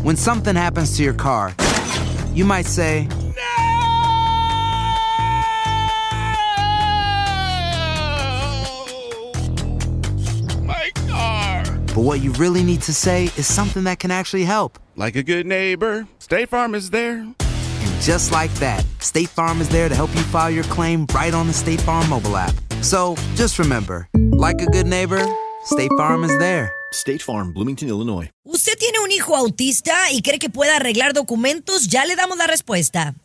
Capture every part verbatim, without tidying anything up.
When something happens to your car, you might say, but what you really need to say is something that can actually help. Like a good neighbor, State Farm is there. And just like that, State Farm is there to help you file your claim right on the State Farm mobile app. So just remember, like a good neighbor, State Farm is there. State Farm, Bloomington, Illinois. ¿Usted tiene un hijo autista y cree que puede arreglar documentos? Ya le damos la respuesta.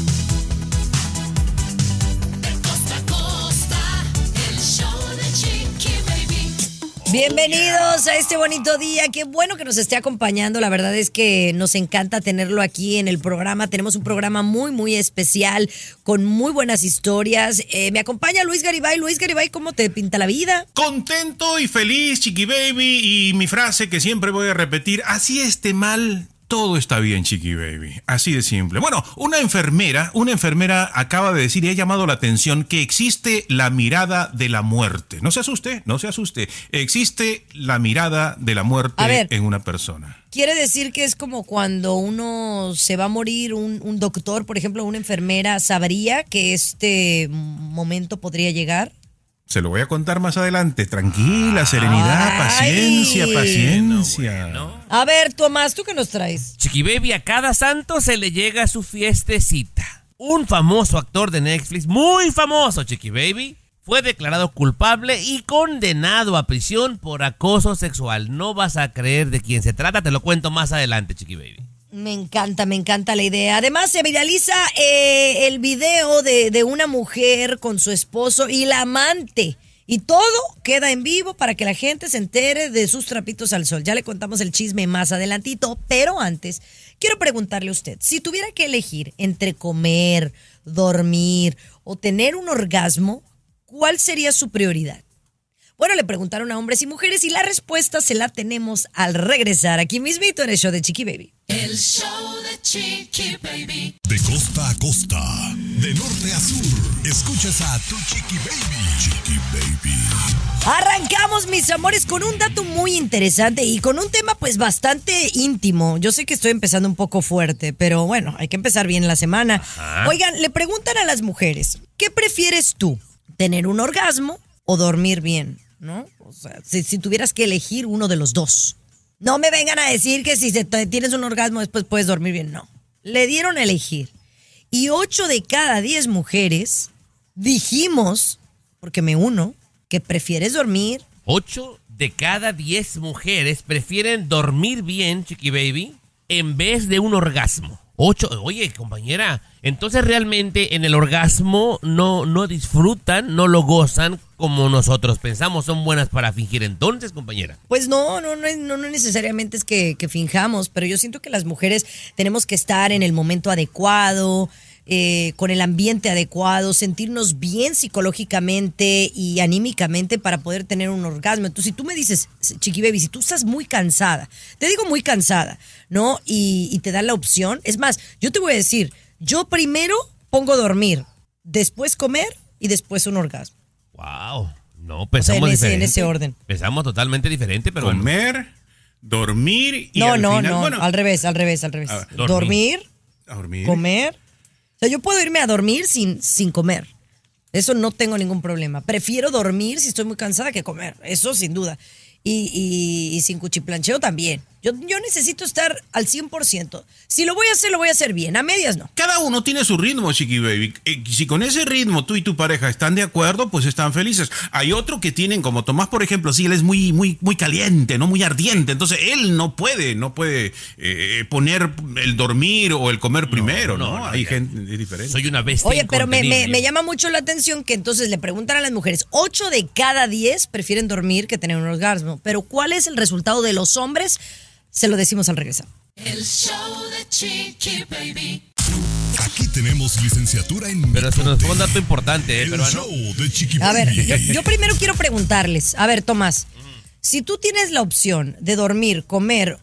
Bienvenidos a este bonito día. Qué bueno que nos esté acompañando. La verdad es que nos encanta tenerlo aquí en el programa. Tenemos un programa muy, muy especial con muy buenas historias. Eh, me acompaña Luis Garibay. Luis Garibay, ¿cómo te pinta la vida? Contento y feliz, Chiqui Baby. Y mi frase que siempre voy a repetir, así esté mal, todo está bien, Chiqui Baby. Así de simple. Bueno, una enfermera, una enfermera acaba de decir y ha llamado la atención que existe la mirada de la muerte. No se asuste, no se asuste. Existe la mirada de la muerte ver, en una persona. Quiere decir que es como cuando uno se va a morir, un, un doctor, por ejemplo, una enfermera, ¿sabría que este momento podría llegar? Se lo voy a contar más adelante. Tranquila, serenidad, Ay. paciencia, paciencia. Bueno, bueno. A ver, Tomás, ¿tú qué nos traes? Chiqui Baby, a cada santo se le llega su fiestecita. Un famoso actor de Netflix, muy famoso, Chiqui Baby, fue declarado culpable y condenado a prisión por acoso sexual. No vas a creer de quién se trata, te lo cuento más adelante, Chiqui Baby. Me encanta, me encanta la idea. Además, se viraliza eh, el video de, de una mujer con su esposo y la amante. Y todo queda en vivo para que la gente se entere de sus trapitos al sol. Ya le contamos el chisme más adelantito, pero antes quiero preguntarle a usted, si tuviera que elegir entre comer, dormir o tener un orgasmo, ¿cuál sería su prioridad? Bueno, le preguntaron a hombres y mujeres y la respuesta se la tenemos al regresar aquí mismito en el show de Chiqui Baby. El show de Chiqui Baby. De costa a costa, de norte a sur, escuchas a tu Chiqui Baby. Chiqui Baby. Arrancamos, mis amores, con un dato muy interesante y con un tema pues bastante íntimo. Yo sé que estoy empezando un poco fuerte, pero bueno, hay que empezar bien la semana. Ajá. Oigan, le preguntan a las mujeres, ¿qué prefieres tú? ¿Tener un orgasmo o dormir bien? ¿No? O sea, si, si tuvieras que elegir uno de los dos. No me vengan a decir que si se, tienes un orgasmo después puedes dormir bien. No. Le dieron a elegir. Y ocho de cada diez mujeres dijimos, porque me uno, que prefieres dormir. Ocho de cada diez mujeres prefieren dormir bien, Chiqui Baby, en vez de un orgasmo. Ocho, oye, compañera, entonces realmente en el orgasmo no, no disfrutan, no lo gozan como nosotros pensamos. Son buenas para fingir entonces, compañera. Pues no, no, no, no, no necesariamente es que, que finjamos, pero yo siento que las mujeres tenemos que estar en el momento adecuado, eh, con el ambiente adecuado, sentirnos bien psicológicamente y anímicamente para poder tener un orgasmo. Entonces, si tú me dices, Chiqui Baby, si tú estás muy cansada, te digo muy cansada, ¿no? Y, y te dan la opción. Es más, yo te voy a decir, yo primero pongo dormir, después comer y después un orgasmo. Wow, no, pensamos o sea, en ese, diferente. en ese orden. Pensamos totalmente diferente, pero comer, bueno. dormir y no, al no, final, no, bueno, al revés, al revés, al revés. Ver, dormir, dormir, a dormir, comer. O sea, yo puedo irme a dormir sin, sin comer. Eso no tengo ningún problema. Prefiero dormir si estoy muy cansada que comer. Eso sin duda. Y, y, y sin cuchiplancheo también. Yo, yo necesito estar al cien por ciento. Si lo voy a hacer, lo voy a hacer bien. A medias no. Cada uno tiene su ritmo, Chiqui Baby. Eh, si con ese ritmo tú y tu pareja están de acuerdo, pues están felices. Hay otros que tienen, como Tomás, por ejemplo, si él es muy, muy, muy caliente, no muy ardiente. Entonces él no puede, no puede eh, poner el dormir o el comer primero, ¿no? no, no Hay no, gente diferente. Soy una bestia. Oye, pero me, me, me llama mucho la atención que entonces le preguntan a las mujeres, ocho de cada diez prefieren dormir que tener un orgasmo. Pero ¿cuál es el resultado de los hombres? Se lo decimos al regresar. El show de Chiqui Baby. Aquí tenemos licenciatura en Pero se nos fue un dato importante, ¿eh? El Pero show de Chiqui Baby. A ver, yo, yo primero quiero preguntarles. A ver, Tomás, mm. si tú tienes la opción de dormir, comer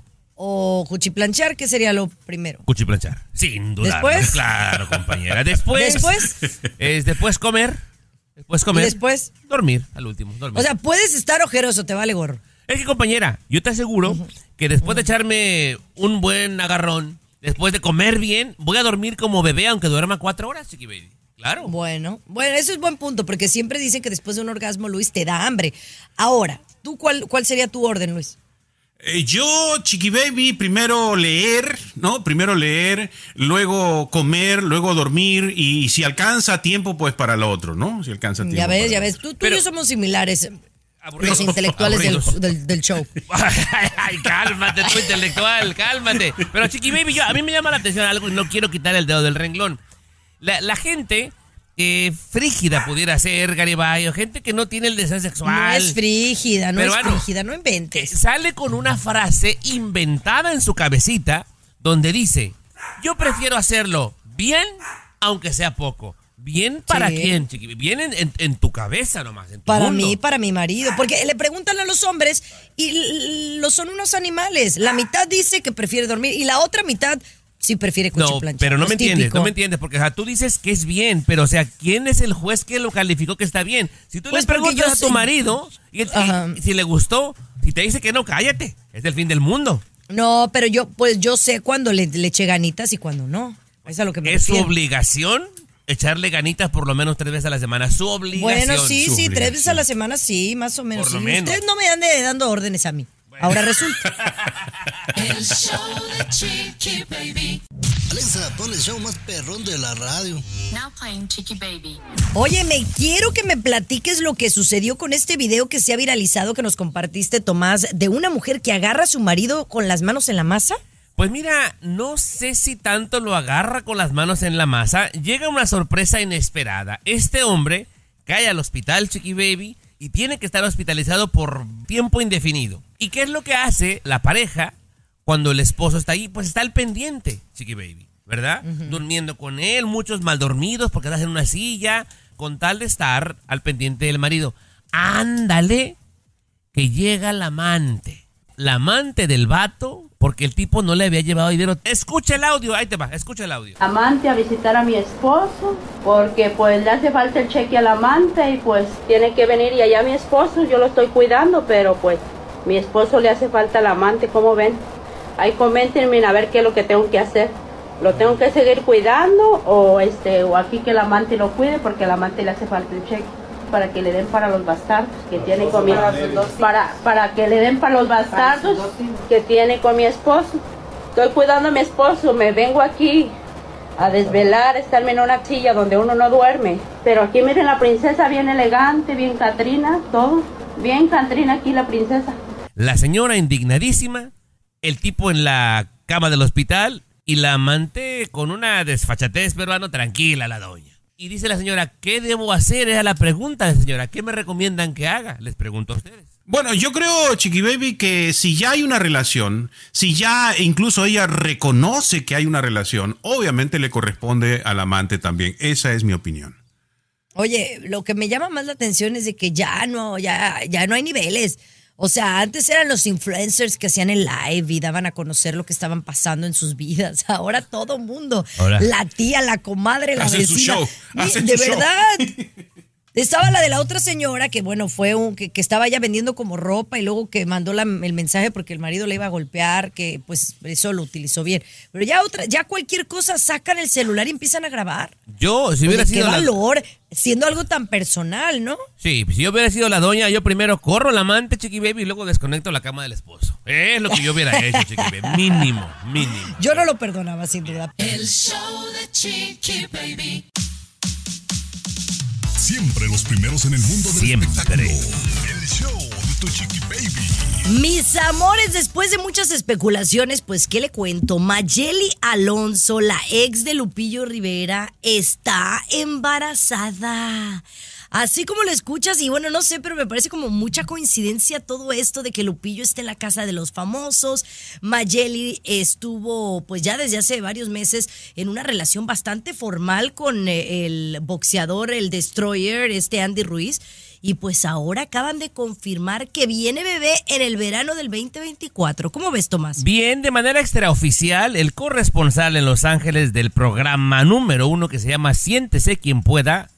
o cuchiplanchar, ¿qué sería lo primero? Cuchiplanchar, sin duda. ¿Después? Claro, compañera. Después. ¿Después? Es después comer. Después comer. ¿Y después? Dormir, al último. Dormir. O sea, puedes estar ojeroso, te vale gorro. Es que, compañera, yo te aseguro uh-huh. que después de echarme un buen agarrón, después de comer bien, voy a dormir como bebé aunque duerma cuatro horas, Chiqui Baby. Claro. Bueno, bueno, eso es buen punto, porque siempre dicen que después de un orgasmo, Luis, te da hambre. Ahora, ¿tú cuál, cuál sería tu orden, Luis? Eh, yo, Chiqui Baby, primero leer, ¿no? Primero leer, luego comer, luego dormir y si alcanza tiempo, pues para lo otro, ¿no? Si alcanza tiempo. Ya ves, para ya lo ves, otro. tú, tú y yo somos similares. Aburridos. Los intelectuales del, Aburridos. del, del show. Ay, cálmate, tú intelectual, cálmate. Pero Chiqui Baby, yo, a mí me llama la atención algo y no quiero quitar el dedo del renglón. La, la gente eh, frígida pudiera ser, Garibay, o gente que no tiene el deseo sexual. No es frígida, no Pero es bueno, frígida, no inventes. Sale con una frase inventada en su cabecita donde dice, yo prefiero hacerlo bien, aunque sea poco. ¿Bien para Sí. quién, Chiqui? Bien en, en, en tu cabeza nomás, en tu Para mundo. mí, para mi marido. Porque le preguntan a los hombres y l- lo son unos animales. La mitad dice que prefiere dormir y la otra mitad sí prefiere No, cuchiplanchar. pero no Es me entiendes, típico. no me entiendes, porque o sea, tú dices que es bien, pero o sea, ¿quién es el juez que lo calificó que está bien? Si tú Pues le porque preguntas yo a tu sé- marido y, y- Ajá. y si le gustó, si te dice que no, cállate, es el fin del mundo. No, pero yo, pues yo sé cuando le, le eché ganitas y cuando no. Eso es a lo que me Es su refiero. obligación echarle ganitas por lo menos tres veces a la semana, su obligación. Bueno, sí, su sí, tres veces a obligación. la semana, sí, más o menos. Por lo Sí. menos. Ustedes no me anden dando órdenes a mí. Ahora resulta. El show de Chiqui Baby. Alexa, pon el show más perrón de la radio. Now playing Chiqui Baby. Oye, me quiero que me platiques lo que sucedió con este video que se ha viralizado que nos compartiste, Tomás, de una mujer que agarra a su marido con las manos en la masa. Pues mira, no sé si tanto lo agarra con las manos en la masa. Llega una sorpresa inesperada. Este hombre cae al hospital, Chiqui Baby, y tiene que estar hospitalizado por tiempo indefinido. ¿Y qué es lo que hace la pareja cuando el esposo está ahí? Pues está al pendiente, Chiqui Baby, ¿verdad? Durmiendo con él, muchos mal dormidos porque estás en una silla, con tal de estar al pendiente del marido. Ándale, que llega la amante. La amante del vato, porque el tipo no le había llevado dinero. Escucha el audio, ahí te va, escucha el audio. Amante a visitar a mi esposo porque pues le hace falta el cheque al amante y pues tiene que venir y allá mi esposo, yo lo estoy cuidando, pero pues mi esposo le hace falta al amante, ¿cómo ven? Ahí coméntenme a ver qué es lo que tengo que hacer. ¿Lo tengo que seguir cuidando o este o aquí que el amante lo cuide porque al amante le hace falta el cheque? Para que le den para los bastardos que tiene con mi para para que le den para los bastardos que tiene con mi esposo. Estoy cuidando a mi esposo, me vengo aquí a desvelar, estarme en una silla donde uno no duerme. Pero aquí miren la princesa bien elegante, bien Catrina, todo. Bien Catrina aquí la princesa. La señora indignadísima, el tipo en la cama del hospital y la amante con una desfachatez peruano, tranquila la doña. Y dice la señora, ¿qué debo hacer? Era la pregunta, señora. ¿Qué me recomiendan que haga? Les pregunto a ustedes. Bueno, yo creo, Chiqui Baby, que si ya hay una relación, si ya incluso ella reconoce que hay una relación, obviamente le corresponde al amante también. Esa es mi opinión. Oye, lo que me llama más la atención es de que ya no, ya, ya no hay niveles. O sea, antes eran los influencers que hacían el live y daban a conocer lo que estaban pasando en sus vidas. Ahora todo mundo, Ahora. la tía, la comadre, la Hacen su vecina. show, Mi- hacen de su show. verdad. Estaba la de la otra señora que, bueno, fue un que, que estaba ya vendiendo como ropa y luego que mandó la- el mensaje porque el marido le iba a golpear, que pues eso lo utilizó bien. Pero ya otra, ya cualquier cosa sacan el celular y empiezan a grabar. Yo, si Oye, hubiera qué sido la... valor, siendo algo tan personal, ¿no? Sí, si yo hubiera sido la doña, yo primero corro la amante, Chiqui Baby, y luego desconecto la cama del esposo. Es lo que yo hubiera hecho, Chiqui Baby. Mínimo, mínimo. Yo no lo perdonaba, sin duda. El show de Chiqui Baby. Siempre los primeros en el mundo del Siempre. espectáculo. El show de tu Chiqui Baby. Mis amores, después de muchas especulaciones, pues, ¿qué le cuento? Mayeli Alonso, la ex de Lupillo Rivera, está embarazada. Así como lo escuchas, y bueno, no sé, pero me parece como mucha coincidencia todo esto de que Lupillo esté en la casa de los famosos. Mayeli estuvo, pues ya desde hace varios meses, en una relación bastante formal con eh, el boxeador, el Destroyer, este Andy Ruiz. Y pues ahora acaban de confirmar que viene bebé en el verano del veinte veinticuatro. ¿Cómo ves, Tomás? Bien, de manera extraoficial, el corresponsal en Los Ángeles del programa número uno que se llama Siéntese quien pueda,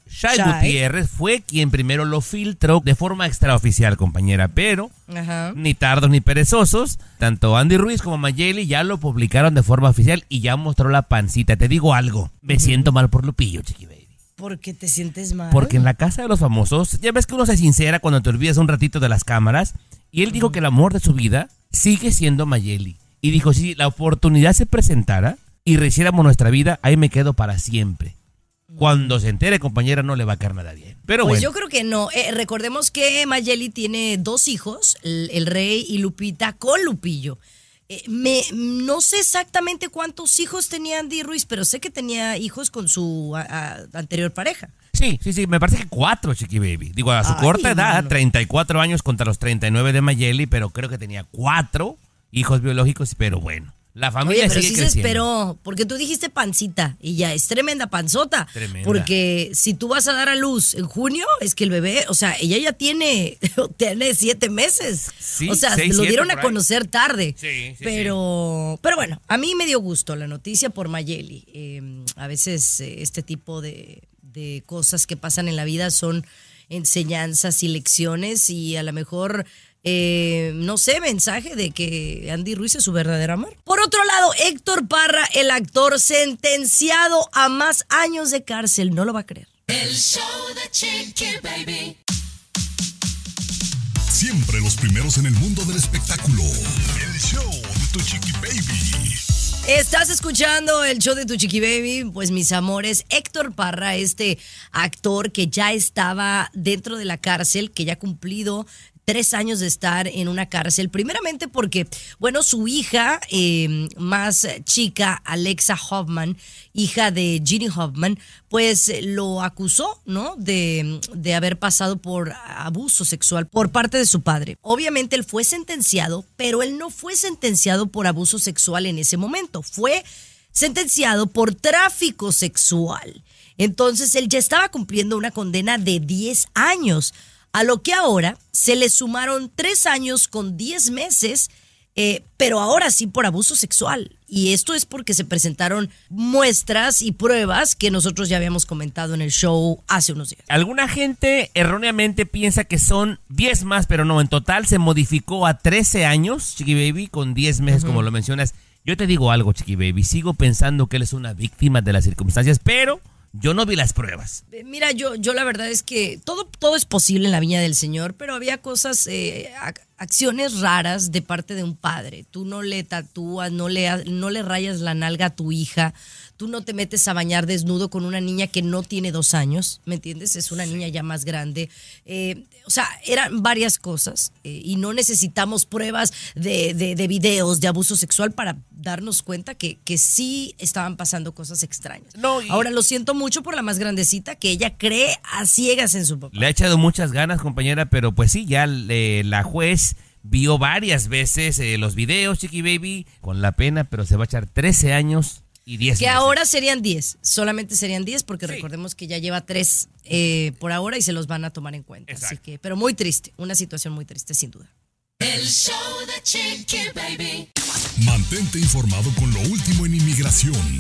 Shai, Shai. Gutiérrez fue quien primero lo filtró de forma extraoficial, compañera, pero Ajá. ni tardos ni perezosos, tanto Andy Ruiz como Mayeli ya lo publicaron de forma oficial y ya mostró la pancita. Te digo algo, me uh-huh. siento mal por Lupillo, Chiqui Baby. ¿Por qué te sientes mal? Porque en la casa de los famosos, ya ves que uno se sincera cuando te olvidas un ratito de las cámaras, y él uh-huh. dijo que el amor de su vida sigue siendo Mayeli. Y dijo, si la oportunidad se presentara y rehiciéramos nuestra vida, ahí me quedo para siempre. Cuando se entere, compañera, no le va a caer nada bien. Pero pues bueno. yo creo que no. Eh, recordemos que Mayeli tiene dos hijos, el, el Rey y Lupita, con Lupillo. Eh, me, no sé exactamente cuántos hijos tenía Andy Ruiz, pero sé que tenía hijos con su a, a, anterior pareja. Sí, sí, sí, me parece que cuatro, Chiqui Baby. Digo, a su Ay, corta edad, no. treinta y cuatro años contra los treinta y nueve de Mayeli, pero creo que tenía cuatro hijos biológicos, pero bueno. La familia Oye, pero sigue sí creciendo. se esperó, porque tú dijiste pancita y ya es tremenda panzota. Tremenda. Porque si tú vas a dar a luz en junio, es que el bebé, o sea, ella ya tiene, tiene siete meses. Sí, o sea, seis, lo siete dieron a por ahí. conocer tarde. Sí, sí, pero, pero bueno, a mí me dio gusto la noticia por Mayeli. Eh, a veces eh, este tipo de, de cosas que pasan en la vida son enseñanzas y lecciones y a lo mejor... Eh, no sé, mensaje de que Andy Ruiz es su verdadero amor. Por otro lado, Héctor Parra, el actor sentenciado a más años de cárcel, no lo va a creer. El show de Chiqui Baby. Siempre los primeros en el mundo del espectáculo. El show de tu Chiqui Baby. Estás escuchando el show de tu Chiqui Baby, pues mis amores, Héctor Parra, este actor que ya estaba dentro de la cárcel, que ya ha cumplido tres años de estar en una cárcel, primeramente porque, bueno, su hija eh, más chica, Alexa Hoffman, hija de Ginny Hoffman, pues lo acusó, ¿no? De, de haber pasado por abuso sexual por parte de su padre. Obviamente él fue sentenciado, pero él no fue sentenciado por abuso sexual en ese momento, fue sentenciado por tráfico sexual. Entonces él ya estaba cumpliendo una condena de diez años. A lo que ahora se le sumaron tres años con diez meses, eh, pero ahora sí por abuso sexual. Y esto es porque se presentaron muestras y pruebas que nosotros ya habíamos comentado en el show hace unos días. Alguna gente erróneamente piensa que son diez más, pero no, en total se modificó a trece años, Chiqui Baby, con diez meses, uh-huh. como lo mencionas. Yo te digo algo, Chiqui Baby, sigo pensando que él es una víctima de las circunstancias, pero... yo no vi las pruebas. Mira, yo, yo la verdad es que todo, todo es posible en la viña del Señor, pero había cosas, eh, acciones raras de parte de un padre. Tú no le tatúas, no le, no le rayas la nalga a tu hija, tú no te metes a bañar desnudo con una niña que no tiene dos años, ¿me entiendes? Es una niña ya más grande. Eh, o sea, eran varias cosas eh, y no necesitamos pruebas de, de, de videos de abuso sexual para darnos cuenta que, que sí estaban pasando cosas extrañas. No, y... Ahora lo siento mucho por la más grandecita que ella cree a ciegas en su papá. Le ha echado muchas ganas, compañera, pero pues sí, ya le, la juez vio varias veces eh, los videos, Chiqui Baby, con la pena, pero se va a echar trece años y diez que meses. Ahora serían diez, solamente serían diez porque sí. recordemos que ya lleva tres eh, por ahora y se los van a tomar en cuenta. Exacto. Así que, pero muy triste, una situación muy triste sin duda. El show de Chiqui Baby. Mantente informado con lo último en inmigración.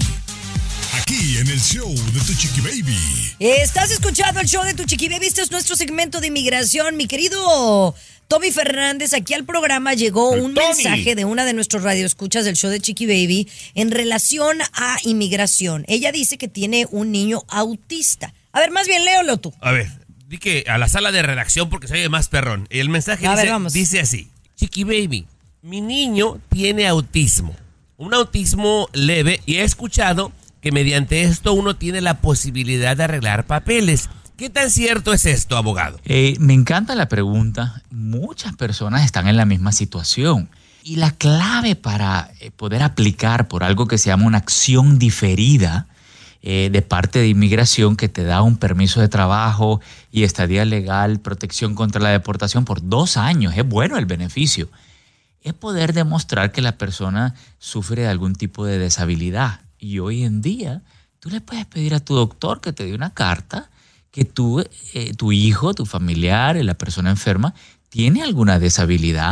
Aquí en el show de tu Chiqui Baby. Estás escuchando el show de tu Chiqui Baby. Este es nuestro segmento de inmigración. Mi querido Tommy Fernández, aquí al programa llegó El un Tommy. mensaje de una de nuestros radioescuchas del show de Chiqui Baby en relación a inmigración. Ella dice que tiene un niño autista. A ver, más bien, léelo tú. A ver, di que a la sala de redacción porque se oye más perrón. El mensaje A dice, ver, vamos. dice así. Chiqui Baby, mi niño tiene autismo. Un autismo leve y he escuchado que mediante esto uno tiene la posibilidad de arreglar papeles. ¿Qué tan cierto es esto, abogado? Eh, me encanta la pregunta. Muchas personas están en la misma situación. Y la clave para eh, poder aplicar por algo que se llama una acción diferida eh, de parte de inmigración que te da un permiso de trabajo y estadía legal, protección contra la deportación por dos años, es bueno el beneficio, es poder demostrar que la persona sufre de algún tipo de deshabilidad. Y hoy en día tú le puedes pedir a tu doctor que te dé una carta que tú, eh, tu hijo, tu familiar, la persona enferma, tiene alguna deshabilidad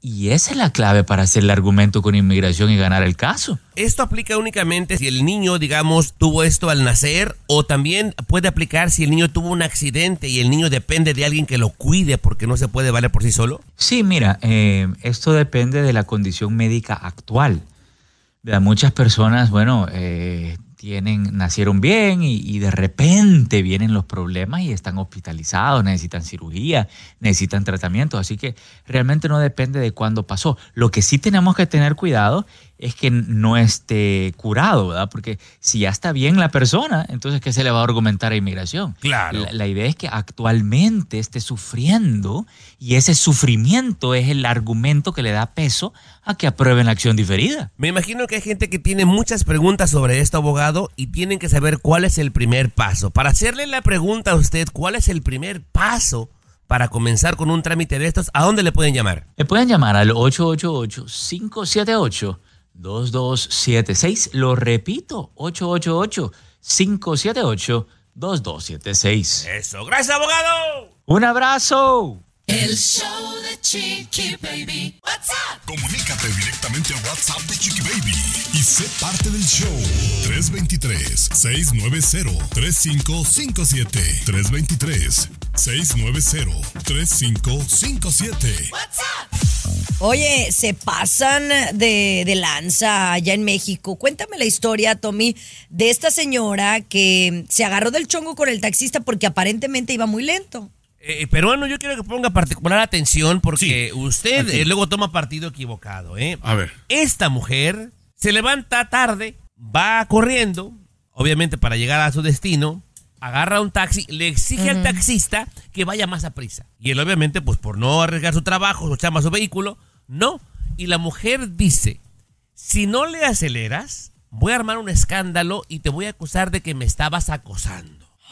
Y esa es la clave para hacer el argumento con inmigración y ganar el caso. ¿Esto aplica únicamente si el niño, digamos, tuvo esto al nacer? ¿O también puede aplicar si el niño tuvo un accidente y el niño depende de alguien que lo cuide porque no se puede valer por sí solo? Sí, mira, eh, esto depende de la condición médica actual. ¿Verdad? Muchas personas, bueno, eh, tienen, nacieron bien y, y de repente vienen los problemas y están hospitalizados, necesitan cirugía, necesitan tratamiento. Así que realmente no depende de cuándo pasó. Lo que sí tenemos que tener cuidado es que no esté curado, ¿verdad? Porque si ya está bien la persona, entonces ¿qué se le va a argumentar a inmigración? Claro. La, la idea es que actualmente esté sufriendo y ese sufrimiento es el argumento que le da peso a que aprueben la acción diferida. Me imagino que hay gente que tiene muchas preguntas sobre esto, abogado, y tienen que saber cuál es el primer paso. Para hacerle la pregunta a usted, ¿cuál es el primer paso para comenzar con un trámite de estos? ¿A dónde le pueden llamar? Le pueden llamar al ocho ocho ocho, cinco siete ocho, dos dos siete seis. Lo repito, ocho ocho ocho, cinco siete ocho, dos dos siete seis. Eso, gracias, abogado. Un abrazo. El show de Chiqui Baby. What's up? Comunícate directamente a WhatsApp de Chiqui Baby y sé parte del show. tres dos tres, seis nueve cero, tres cinco cinco siete. tres dos tres, seis nueve cero, tres cinco cinco siete. What's up? Oye, se pasan de, de lanza allá en México. Cuéntame la historia, Tommy, de esta señora que se agarró del chongo con el taxista porque aparentemente iba muy lento. Eh, peruano, yo quiero que ponga particular atención porque Sí, usted eh, luego toma partido equivocado, ¿eh? A ver. Esta mujer se levanta tarde, va corriendo, obviamente para llegar a su destino, agarra un taxi, le exige uh-huh. al taxista que vaya más a prisa. Y él obviamente, pues por no arriesgar su trabajo, su chamba, su vehículo, no. Y la mujer dice, si no le aceleras, voy a armar un escándalo y te voy a acusar de que me estabas acosando.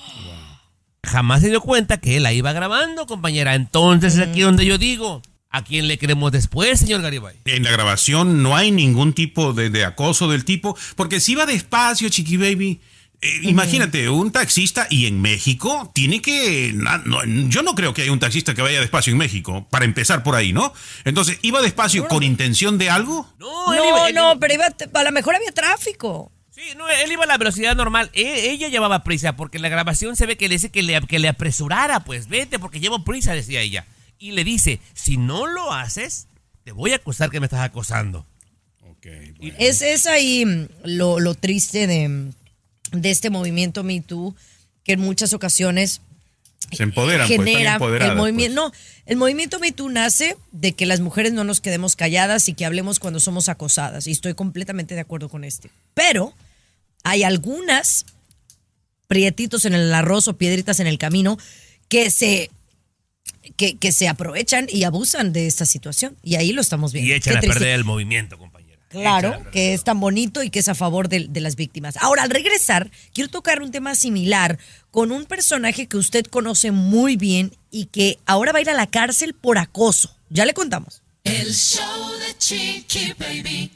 Jamás se dio cuenta que él la iba grabando, compañera. Entonces, aquí donde yo digo, ¿a quién le creemos después, señor Garibay? En la grabación no hay ningún tipo de, de acoso del tipo, porque si va despacio, Chiqui Baby, eh, uh-huh. imagínate, un taxista y en México tiene que... No, no, yo no creo que haya un taxista que vaya despacio en México, para empezar por ahí, ¿no? Entonces, ¿iba despacio no, con no. intención de algo? No, no, iba, no iba... pero iba, a lo mejor había tráfico. Sí, no, él iba a la velocidad normal. E- ella llevaba prisa porque en la grabación se ve que le dice que le, que le apresurara. Pues vete porque llevo prisa, decía ella. Y le dice, si no lo haces, te voy a acusar que me estás acosando. Okay, bueno. Es, es ahí lo, lo triste de, de este movimiento Me Too, que en muchas ocasiones se empoderan, genera pues, el movimiento. Pues. No, el movimiento Me Too nace de que las mujeres no nos quedemos calladas y que hablemos cuando somos acosadas. Y estoy completamente de acuerdo con este. Pero hay algunas prietitos en el arroz o piedritas en el camino que se, que, que se aprovechan y abusan de esta situación. Y ahí lo estamos viendo. Y echan a perder el movimiento, compañera. Claro, que es tan bonito y que es a favor de, de las víctimas. Ahora, al regresar, quiero tocar un tema similar con un personaje que usted conoce muy bien y que ahora va a ir a la cárcel por acoso. Ya le contamos. El show de Chiqui Baby.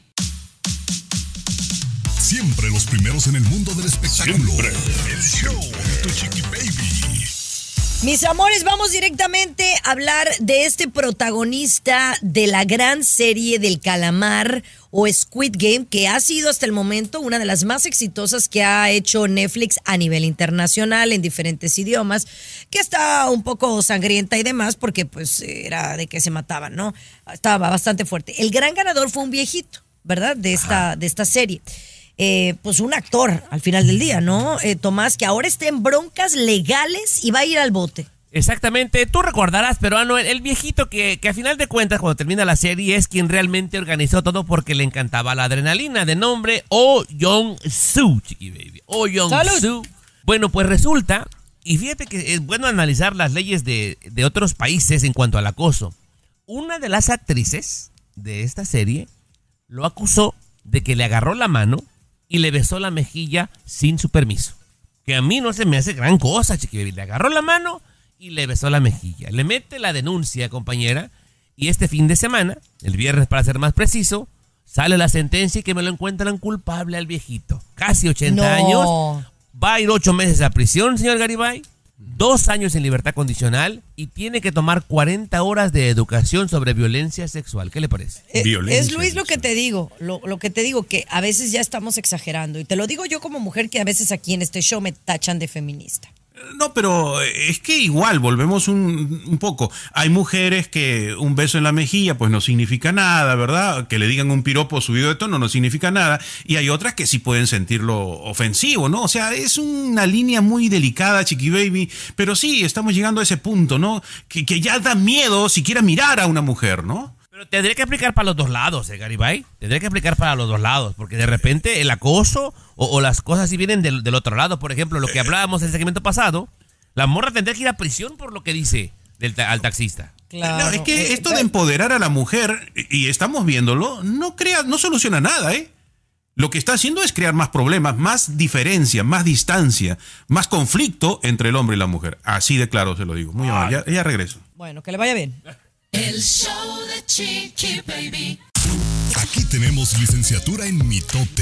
Siempre los primeros en el mundo del espectáculo. Siempre. El show de tu Chiqui Baby. Mis amores, vamos directamente a hablar de este protagonista de la gran serie del calamar o Squid Game, que ha sido hasta el momento una de las más exitosas que ha hecho Netflix a nivel internacional en diferentes idiomas, que está un poco sangrienta y demás porque pues era de que se mataban, ¿no? Estaba bastante fuerte. El gran ganador fue un viejito, ¿verdad? De esta, de esta serie. Eh, pues un actor al final del día, ¿no? Eh, Tomás, que ahora está en broncas legales y va a ir al bote. Exactamente, tú recordarás, peruano, el, el viejito que, que a final de cuentas cuando termina la serie es quien realmente organizó todo porque le encantaba la adrenalina, de nombre Oh Young-soo, Chiqui Baby. Oh Young-soo. Bueno, pues resulta, y fíjate que es bueno analizar las leyes de, de otros países en cuanto al acoso. Una de las actrices de esta serie lo acusó de que le agarró la mano y le besó la mejilla sin su permiso. Que a mí no se me hace gran cosa, Chiqui Baby. Le agarró la mano y le besó la mejilla. Le mete la denuncia, compañera, y este fin de semana, el viernes para ser más preciso, sale la sentencia y que me lo encuentran culpable al viejito. Casi ochenta no. años. Va a ir ocho meses a prisión, señor Garibay. dos años en libertad condicional y tiene que tomar cuarenta horas de educación sobre violencia sexual. ¿Qué le parece? Eh, es Luis lo que te digo, lo, lo que te digo, que a veces ya estamos exagerando. Y te lo digo yo como mujer que a veces aquí en este show me tachan de feminista. No, pero es que igual, volvemos un, un poco. Hay mujeres que un beso en la mejilla pues no significa nada, ¿verdad? Que le digan un piropo subido de tono no significa nada. Y hay otras que sí pueden sentirlo ofensivo, ¿no? O sea, es una línea muy delicada, Chiqui Baby. Pero sí, estamos llegando a ese punto, ¿no? Que, que ya da miedo siquiera mirar a una mujer, ¿no? Pero tendría que aplicar para los dos lados, ¿eh, Garibay? Tendría que aplicar para los dos lados, porque de repente el acoso o, o las cosas sí vienen del, del otro lado. Por ejemplo, lo que hablábamos en el segmento pasado, la morra tendría que ir a prisión por lo que dice del ta- al taxista. Claro. No, es que esto de empoderar a la mujer, y estamos viéndolo, no crea, no soluciona nada, ¿eh? Lo que está haciendo es crear más problemas, más diferencia, más distancia, más conflicto entre el hombre y la mujer. Así de claro se lo digo. Muy amable, ya, ya regreso. Bueno, que le vaya bien. El show de Chiqui Baby. Aquí tenemos licenciatura en mitote.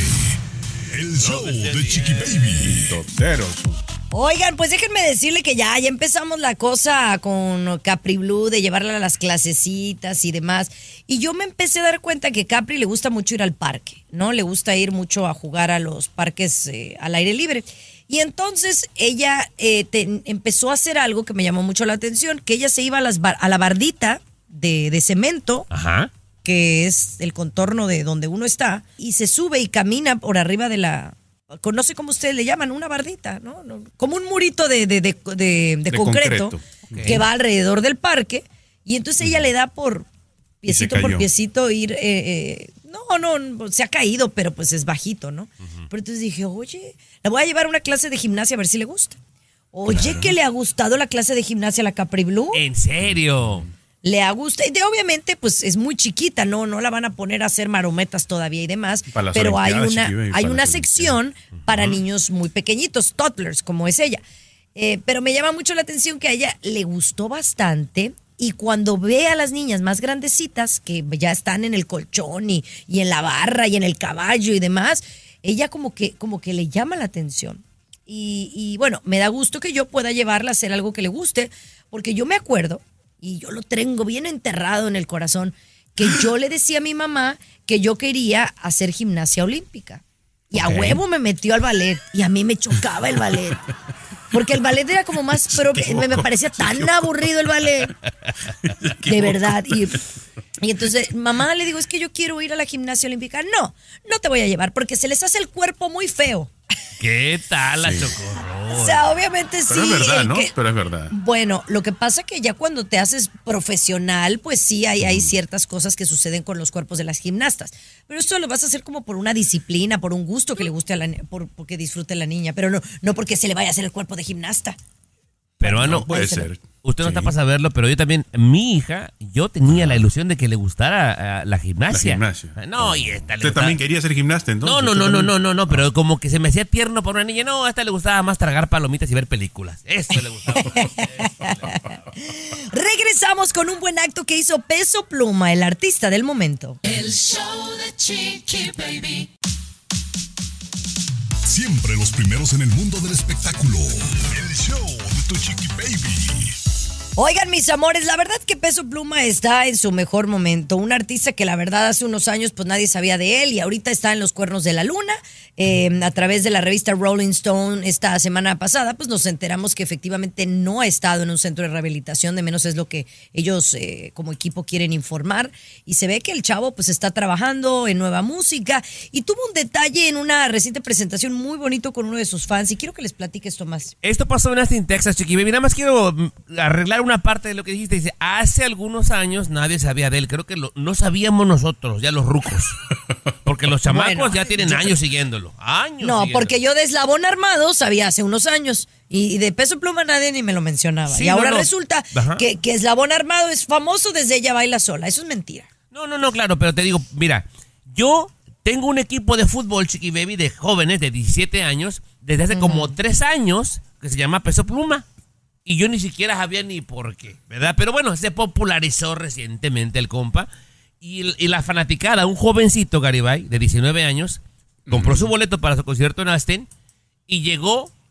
El show de Chiqui Baby. Mitoteros. Oigan, pues déjenme decirle que ya, ya empezamos la cosa con Capri Blue, de llevarla a las clasecitas y demás. Y yo me empecé a dar cuenta que Capri le gusta mucho ir al parque, ¿no? Le gusta ir mucho a jugar a los parques eh, al aire libre. Y entonces ella eh, te, empezó a hacer algo que me llamó mucho la atención, que ella se iba a, las bar, a la bardita de, de cemento, Ajá. que es el contorno de donde uno está, y se sube y camina por arriba de la... No sé cómo ustedes le llaman, una bardita, ¿no? Como un murito de, de, de, de, de, de concreto, concreto. Okay. Que va alrededor del parque, y entonces ella le da por piecito por piecito ir... Eh, eh, no, no, se ha caído, pero pues es bajito, ¿no? Uh-huh. Pero entonces dije, oye, la voy a llevar a una clase de gimnasia a ver si le gusta. Oye, claro. Que le ha gustado la clase de gimnasia a la Capri Blue. ¿En serio? Le ha gustado. Y obviamente, pues es muy chiquita, no, no la van a poner a hacer marometas todavía y demás. Pero hay una, hay una sección uh-huh. para niños muy pequeñitos, toddlers, como es ella. Eh, pero me llama mucho la atención que a ella le gustó bastante. Y cuando ve a las niñas más grandecitas, que ya están en el colchón y, y en la barra y en el caballo y demás, ella como que, como que le llama la atención. Y, y bueno, me da gusto que yo pueda llevarla a hacer algo que le guste, porque yo me acuerdo, y yo lo tengo bien enterrado en el corazón, que yo le decía a mi mamá que yo quería hacer gimnasia olímpica. Y a huevo me metió al ballet, y a mí me chocaba el ballet. Porque el ballet era como más... Pero me, me parecía tan aburrido el ballet. De verdad. Y, y entonces, mamá, le digo, es que yo quiero ir a la gimnasia olímpica. No, no te voy a llevar porque se les hace el cuerpo muy feo. ¿Qué tal la sí. chocorrol? O sea, obviamente sí. Pero es verdad, ¿no? Que, Pero es verdad. Bueno, lo que pasa que ya cuando te haces profesional, pues sí, hay, hay ciertas cosas que suceden con los cuerpos de las gimnastas. Pero esto lo vas a hacer como por una disciplina, por un gusto que le guste a la por porque disfrute la niña, pero no, no porque se le vaya a hacer el cuerpo de gimnasta. Pero bueno, no, puede ser. Usted no sí. está para saberlo, pero yo también, mi hija, yo tenía la ilusión de que le gustara uh, la gimnasia. La gimnasia. No, y esta le ¿Usted gustaba... también quería ser gimnasta entonces? No, no, no, no, no, no, no, pero como que se me hacía tierno para una niña. No, a esta le gustaba más tragar palomitas y ver películas. Eso le gustaba. Eso le gustaba. Regresamos con un buen acto que hizo Peso Pluma, el artista del momento. El show de Chiqui Baby. Siempre los primeros en el mundo del espectáculo. El show de tu Chiqui Baby. Oigan, mis amores, la verdad que Peso Pluma está en su mejor momento. Un artista que la verdad hace unos años pues nadie sabía de él y ahorita está en los cuernos de la luna. Eh, a través de la revista Rolling Stone esta semana pasada pues nos enteramos que efectivamente no ha estado en un centro de rehabilitación, de menos es lo que ellos eh, como equipo quieren informar. Y se ve que el chavo pues está trabajando en nueva música y tuvo un detalle en una reciente presentación muy bonito con uno de sus fans y quiero que les platique esto más. Esto pasó en Austin, Texas, Chiqui Baby. Nada más quiero arreglar una parte de lo que dijiste. Dice, hace algunos años nadie sabía de él. Creo que lo, no sabíamos nosotros, ya los rucos. Porque los chamacos bueno, ya tienen yo, años siguiéndolo. Años No, siguiéndolo. Porque yo de Eslabón Armado sabía hace unos años. Y de Peso Pluma nadie ni me lo mencionaba. Sí, y ahora no, no. resulta que, que Eslabón Armado es famoso desde Ella Baila Sola. Eso es mentira. No, no, no, claro. Pero te digo, mira, yo tengo un equipo de fútbol, Chiqui Baby, de jóvenes de diecisiete años, desde hace uh-huh. como tres años, que se llama Peso Pluma. Y yo ni siquiera sabía ni por qué, ¿verdad? Pero bueno, se popularizó recientemente el compa. Y, y la fanaticada, un jovencito, Garibay, de diecinueve años, compró uh-huh. su boleto para su concierto en Austin y llegó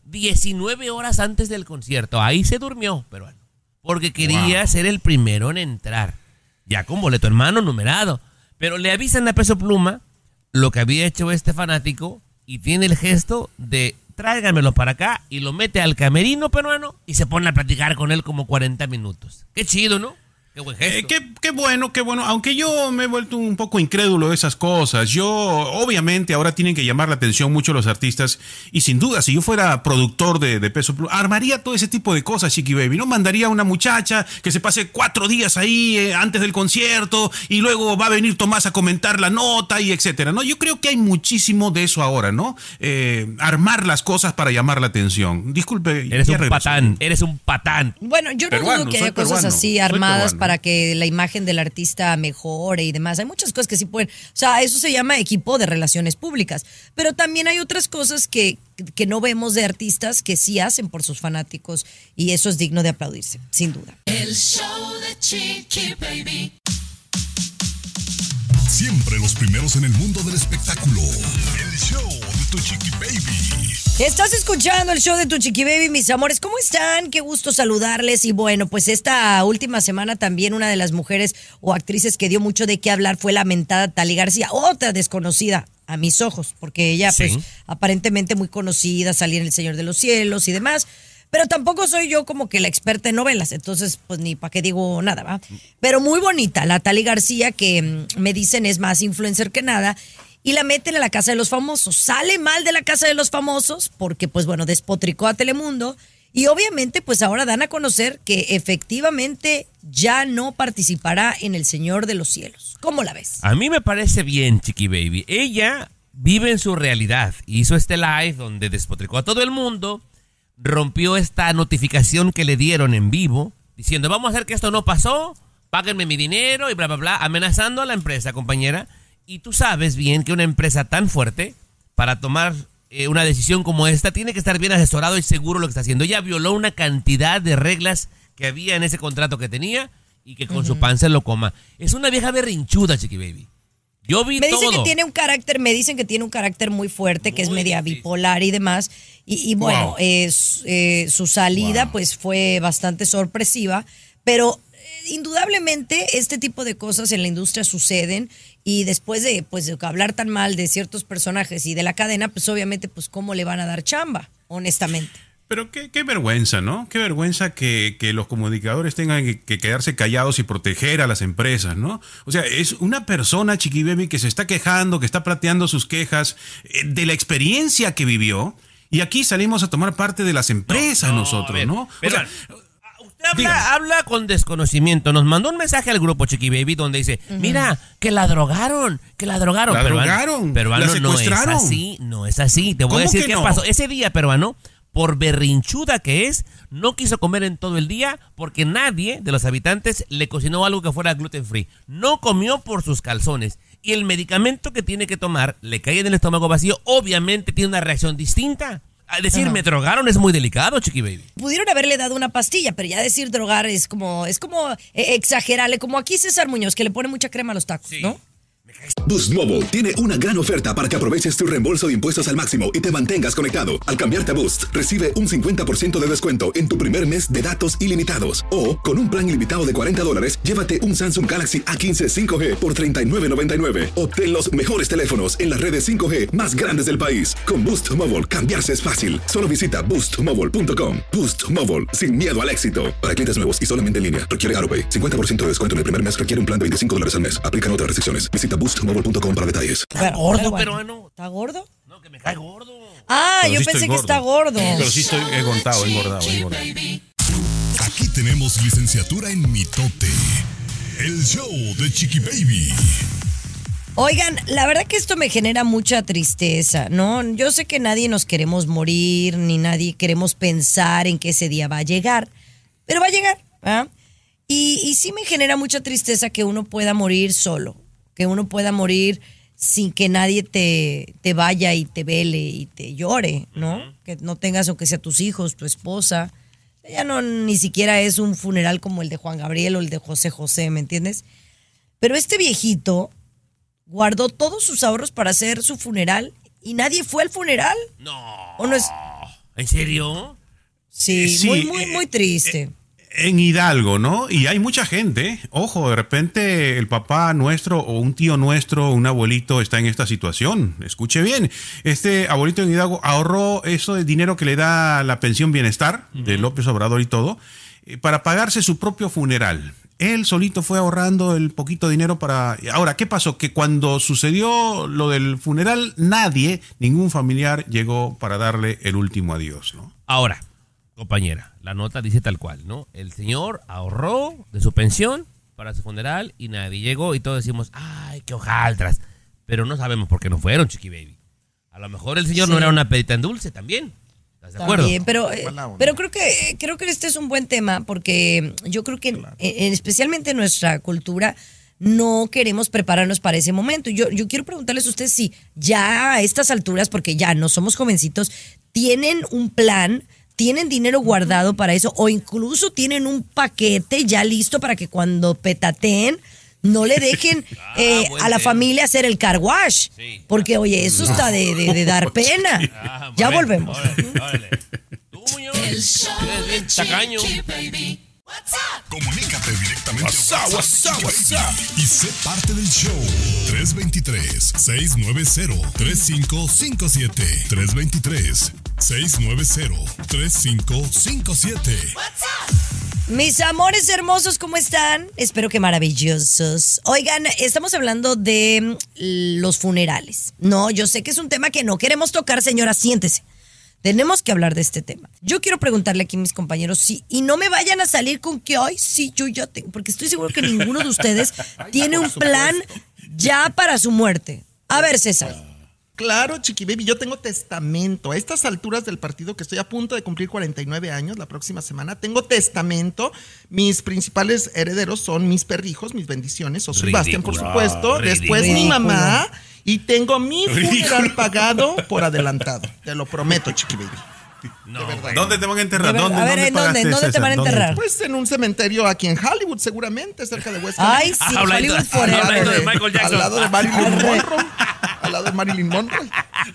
diecinueve horas antes del concierto. Ahí se durmió, peruano. Porque quería wow. ser el primero en entrar. Ya con boleto hermano numerado. Pero le avisan a Peso Pluma lo que había hecho este fanático y tiene el gesto de tráigamelo para acá y lo mete al camerino peruano y se pone a platicar con él como cuarenta minutos. Qué chido, ¿no? Qué buen gesto. Eh, qué, qué bueno, qué bueno. Aunque yo me he vuelto un poco incrédulo de esas cosas. Yo, obviamente, ahora tienen que llamar la atención mucho los artistas. Y sin duda, si yo fuera productor de, de Peso Pluma, armaría todo ese tipo de cosas, Chiqui Baby. No mandaría a una muchacha que se pase cuatro días ahí eh, antes del concierto y luego va a venir Tomás a comentar la nota y etcétera, ¿no? Yo creo que hay muchísimo de eso ahora, ¿no? Eh, armar las cosas para llamar la atención. Disculpe. Eres un regreso. patán, eres un patán. Bueno, yo no peruano, dudo que haya cosas peruano, así armadas para que la imagen del artista mejore y demás. Hay muchas cosas que sí pueden, o sea, eso se llama equipo de relaciones públicas, pero también hay otras cosas que, que no vemos de artistas que sí hacen por sus fanáticos y eso es digno de aplaudirse, sin duda. El show de Chiqui Baby. Siempre los primeros en el mundo del espectáculo. El show de tu Chiqui Baby. Estás escuchando el show de tu Chiqui Baby, mis amores. ¿Cómo están? Qué gusto saludarles. Y bueno, pues esta última semana también una de las mujeres o actrices que dio mucho de qué hablar fue la mentada Thalí García, otra desconocida a mis ojos, porque ella ¿Sí? pues aparentemente muy conocida, salía en El Señor de los Cielos y demás. Pero tampoco soy yo como que la experta en novelas, entonces pues ni para qué digo nada, ¿va? Pero muy bonita la Thalí García, que me dicen es más influencer que nada, y la meten a la Casa de los Famosos. Sale mal de la Casa de los Famosos porque pues bueno, despotricó a Telemundo y obviamente pues ahora dan a conocer que efectivamente ya no participará en El Señor de los Cielos. ¿Cómo la ves? A mí me parece bien, Chiqui Baby. Ella vive en su realidad. Hizo este live donde despotricó a todo el mundo. Rompió esta notificación que le dieron en vivo, diciendo, vamos a hacer que esto no pasó, páguenme mi dinero y bla, bla, bla, amenazando a la empresa, compañera. Y tú sabes bien que una empresa tan fuerte, para tomar eh, una decisión como esta, tiene que estar bien asesorado y seguro lo que está haciendo. Ella violó una cantidad de reglas que había en ese contrato que tenía y que con uh-huh. su pan se lo coma. Es una vieja berrinchuda, Chiqui Baby. Yo vi me todo. Dicen que tiene un carácter, me dicen que tiene un carácter muy fuerte, muy que es media difícil. bipolar y demás. Y, y bueno, wow. eh, eh, su salida wow. pues fue bastante sorpresiva, pero eh, indudablemente este tipo de cosas en la industria suceden y después de pues de hablar tan mal de ciertos personajes y de la cadena, pues obviamente pues cómo le van a dar chamba, honestamente. Pero qué, qué vergüenza, ¿no? Qué vergüenza que, que los comunicadores tengan que, que quedarse callados y proteger a las empresas, ¿no? O sea, es una persona, Chiqui Baby, que se está quejando, que está plateando sus quejas eh, de la experiencia que vivió. Y aquí salimos a tomar parte de las empresas no, no, nosotros, ver, ¿no? Pero, o sea, usted habla, habla con desconocimiento. Nos mandó un mensaje al grupo Chiqui Baby donde dice, uh-huh. mira, que la drogaron, que la drogaron. La peruano, drogaron, peruano, la secuestraron. No es así, no es así. Te voy a decir qué no? pasó. Ese día, peruano, por berrinchuda que es, no quiso comer en todo el día porque nadie de los habitantes le cocinó algo que fuera gluten free. No comió por sus calzones. Y el medicamento que tiene que tomar le cae en el estómago vacío, obviamente tiene una reacción distinta. Al decir Ajá. me drogaron es muy delicado, Chiqui Baby. Pudieron haberle dado una pastilla, pero ya decir drogar es como, es como eh, exagerarle, como aquí César Muñoz, que le pone mucha crema a los tacos, sí. ¿no? Boost Mobile tiene una gran oferta para que aproveches tu reembolso de impuestos al máximo y te mantengas conectado. Al cambiarte a Boost, recibe un cincuenta por ciento de descuento en tu primer mes de datos ilimitados. O, con un plan ilimitado de cuarenta dólares, llévate un Samsung Galaxy A quince cinco G por treinta y nueve noventa y nueve. Obtén los mejores teléfonos en las redes cinco G más grandes del país. Con Boost Mobile, cambiarse es fácil. Solo visita boost mobile punto com. Boost Mobile, sin miedo al éxito. Para clientes nuevos y solamente en línea, requiere AutoPay. cincuenta por ciento de descuento en el primer mes, requiere un plan de veinticinco dólares al mes. Aplican otras restricciones. Visita boost mobile punto com para detalles. ¿Está gordo, peruano? ¿Está gordo? No, que me cae gordo. Ah, pero yo sí pensé que está gordo. Pero sí estoy engordado, engordado, engordado. Aquí tenemos licenciatura en mitote. El show de Chiqui Baby. Oigan, la verdad que esto me genera mucha tristeza, ¿no? Yo sé que nadie nos queremos morir, ni nadie queremos pensar en que ese día va a llegar, pero va a llegar, ¿ah? Y, y sí me genera mucha tristeza que uno pueda morir solo, que uno pueda morir sin que nadie te, te vaya y te vele y te llore, ¿no? Uh-huh. Que no tengas, aunque sea tus hijos, tu esposa. Ya no, ni siquiera es un funeral como el de Juan Gabriel o el de José José, ¿me entiendes? Pero este viejito guardó todos sus ahorros para hacer su funeral y nadie fue al funeral. No. ¿O no es? ¿En serio? Sí, Sí, muy, muy, eh, muy triste. En Hidalgo, ¿no? Y hay mucha gente, ojo, de repente el papá nuestro o un tío nuestro, un abuelito está en esta situación. Escuche bien, este abuelito en Hidalgo ahorró eso de dinero que le da la pensión bienestar de López Obrador y todo, eh, para pagarse su propio funeral. Él solito fue ahorrando el poquito dinero para... Ahora, ¿qué pasó? Que cuando sucedió lo del funeral, nadie, ningún familiar llegó para darle el último adiós, ¿no? Ahora, compañera, la nota dice tal cual, ¿no? El señor ahorró de su pensión para su funeral y nadie llegó y todos decimos, ay, qué hojaldras. Pero no sabemos por qué no fueron, Chiqui Baby. A lo mejor el señor Sí. no era una pedita en dulce también. ¿Estás de acuerdo? También, pero, eh, pero creo que creo que este es un buen tema porque yo creo que en- en- especialmente en nuestra cultura no queremos prepararnos para ese momento. Yo, yo quiero preguntarles a ustedes si ya a estas alturas, porque ya no somos jovencitos, tienen un plan, tienen dinero guardado para eso o incluso tienen un paquete ya listo para que cuando petateen no le dejen eh, buen a la tema. familia hacer el car wash. Porque, oye, eso está de, de- de dar pena. Ah, Ya vale, volvemos. órale, órale. Tú, Muñoz, El show eres bien de tacaño. Chiqui Baby. What's up? Comunícate directamente What's a up, what's up, what's WhatsApp y sé parte del show. tres dos tres, seis nueve cero, tres cinco cinco siete. tres dos tres, seis nueve cero, tres cinco cinco siete. What's up? Mis amores hermosos, ¿cómo están? Espero que maravillosos. Oigan, estamos hablando de mm, los funerales. No, yo sé que es un tema que no queremos tocar, señora, siéntese. Tenemos que hablar de este tema. Yo quiero preguntarle aquí a mis compañeros si, y no me vayan a salir con que hoy sí, yo ya tengo, porque estoy seguro que ninguno de ustedes tiene un plan ya para su muerte. A ver, César. Claro, Chiqui Baby, yo tengo testamento. A estas alturas del partido, que estoy a punto de cumplir cuarenta y nueve años la próxima semana, tengo testamento. Mis principales herederos son mis perrijos, mis bendiciones, o Sebastián, por Ridículo. supuesto. Después mi Ridículo. mamá. Y tengo mi funeral Ridículo. pagado por adelantado. Te lo prometo, Chiqui Baby. No, ¿Dónde te van a enterrar? De verdad. ¿Dónde, A ver, dónde ¿en dónde? pagaste, ¿En dónde te César? van a ¿Dónde? enterrar? Pues en un cementerio aquí en Hollywood, seguramente, cerca de West Ay, Hollywood. sí, Hablando- Hollywood hablando Forever. de Michael Jackson. Al lado de Marilyn Arre. Monroe. Al lado de Marilyn Monroe.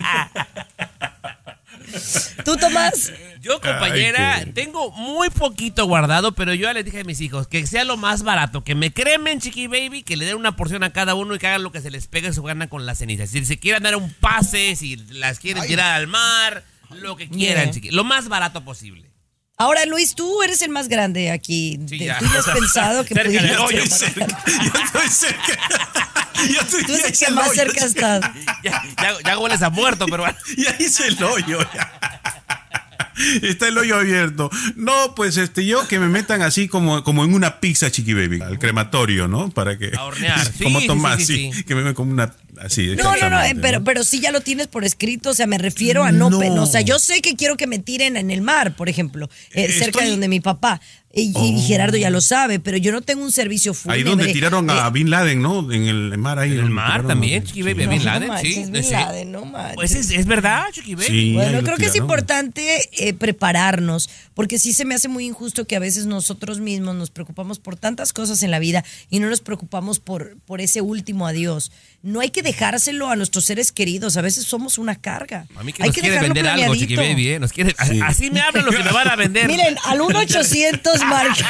¿Tú, Tomás? Yo, compañera, Ay, qué- tengo muy poquito guardado, pero yo ya les dije a mis hijos que sea lo más barato, que me cremen, Chiqui Baby, que le den una porción a cada uno y que hagan lo que se les pegue su gana con las cenizas. Si se quieren dar un pase, si las quieren Ay. tirar al mar, lo que quieran, Bien. Chiqui. Lo más barato posible. Ahora, Luis, tú eres el más grande aquí. Sí, Te- ya. ¿Tú ya has pensado que Cerca de- pudieras Oye, Yo estoy cerca. Yo estoy cerca. Yo estoy Tú ya eres el hice que más hoyo. cerca estás. Ya, ya, ya hueles a muerto, pero bueno. Ya hice el hoyo. ya. Está el hoyo abierto. No, pues este, yo que me metan así como, como en una pizza, Chiqui Baby, al crematorio, ¿no? Para que. A hornear. Sí, como sí, Tomás, sí, sí, sí, sí. que me ven como una. Así. No, no, no, eh, exactamente, pero, pero sí ya lo tienes por escrito, o sea, me refiero a no, No. pe- no, o sea, yo sé que quiero que me tiren en el mar, por ejemplo, eh, Eh, cerca estoy- de donde mi papá, y, y Gerardo ya lo sabe, pero yo no tengo un servicio fúnebre. Ahí donde tiraron a Eh, Bin Laden, ¿no? En el mar ahí. En el donde mar tiraron a- también, Chiqui Baby, Sí. Bin no Laden, manches, sí. Bin sí. Laden, no manches. Pues es, es verdad, Chiqui Baby. Sí, ahí Bueno, lo creo que es tiraron. importante eh, prepararnos, porque sí se me hace muy injusto que a veces nosotros mismos nos preocupamos por tantas cosas en la vida y no nos preocupamos por, por ese último adiós. No hay que dejárselo a nuestros seres queridos, a veces somos una carga. A mí que hay nos quiere vender algo, Chiqui planeadito. Baby, ¿eh? Nos quiere, Sí. Así me hablan lo que me van a vender. Miren, al uno ochocientos marque.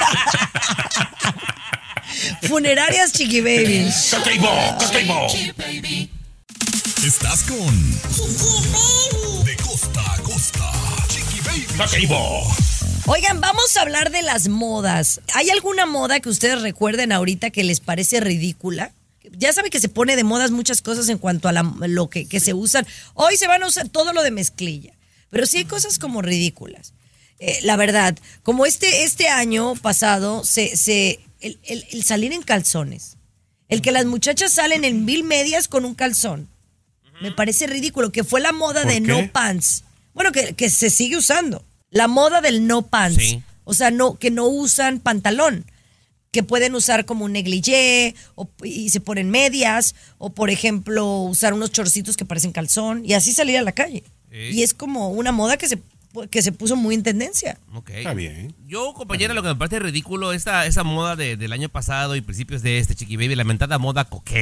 Funerarias Chiqui Baby. Chiqui Baby. Estás con De costa a costa. Chiqui Baby. Oigan, vamos a hablar de las modas. ¿Hay alguna moda que ustedes recuerden ahorita que les parece ridícula? Ya saben que se pone de modas muchas cosas en cuanto a la- lo que, que se usan. Hoy se van a usar todo lo de mezclilla, pero sí hay cosas como ridículas. Eh, la verdad, como este, este año pasado, se, se, el, el- el salir en calzones, el que las muchachas salen en mil medias con un calzón, me parece ridículo, que fue la moda ¿Por de qué? no pants. Bueno, que, que se sigue usando. La moda del no pants. Sí. O sea, no, que no usan pantalón. Que pueden usar como un negligé o, y se ponen medias. O, por ejemplo, usar unos chorcitos que parecen calzón. Y así salir a la calle. Sí. Y es como una moda que se, que se puso muy en tendencia. Ok. Está bien. Yo, compañera, lo que me parece ridículo, esta, esa moda de- del año pasado y principios de este, Chiqui Baby, la mentada moda coquette.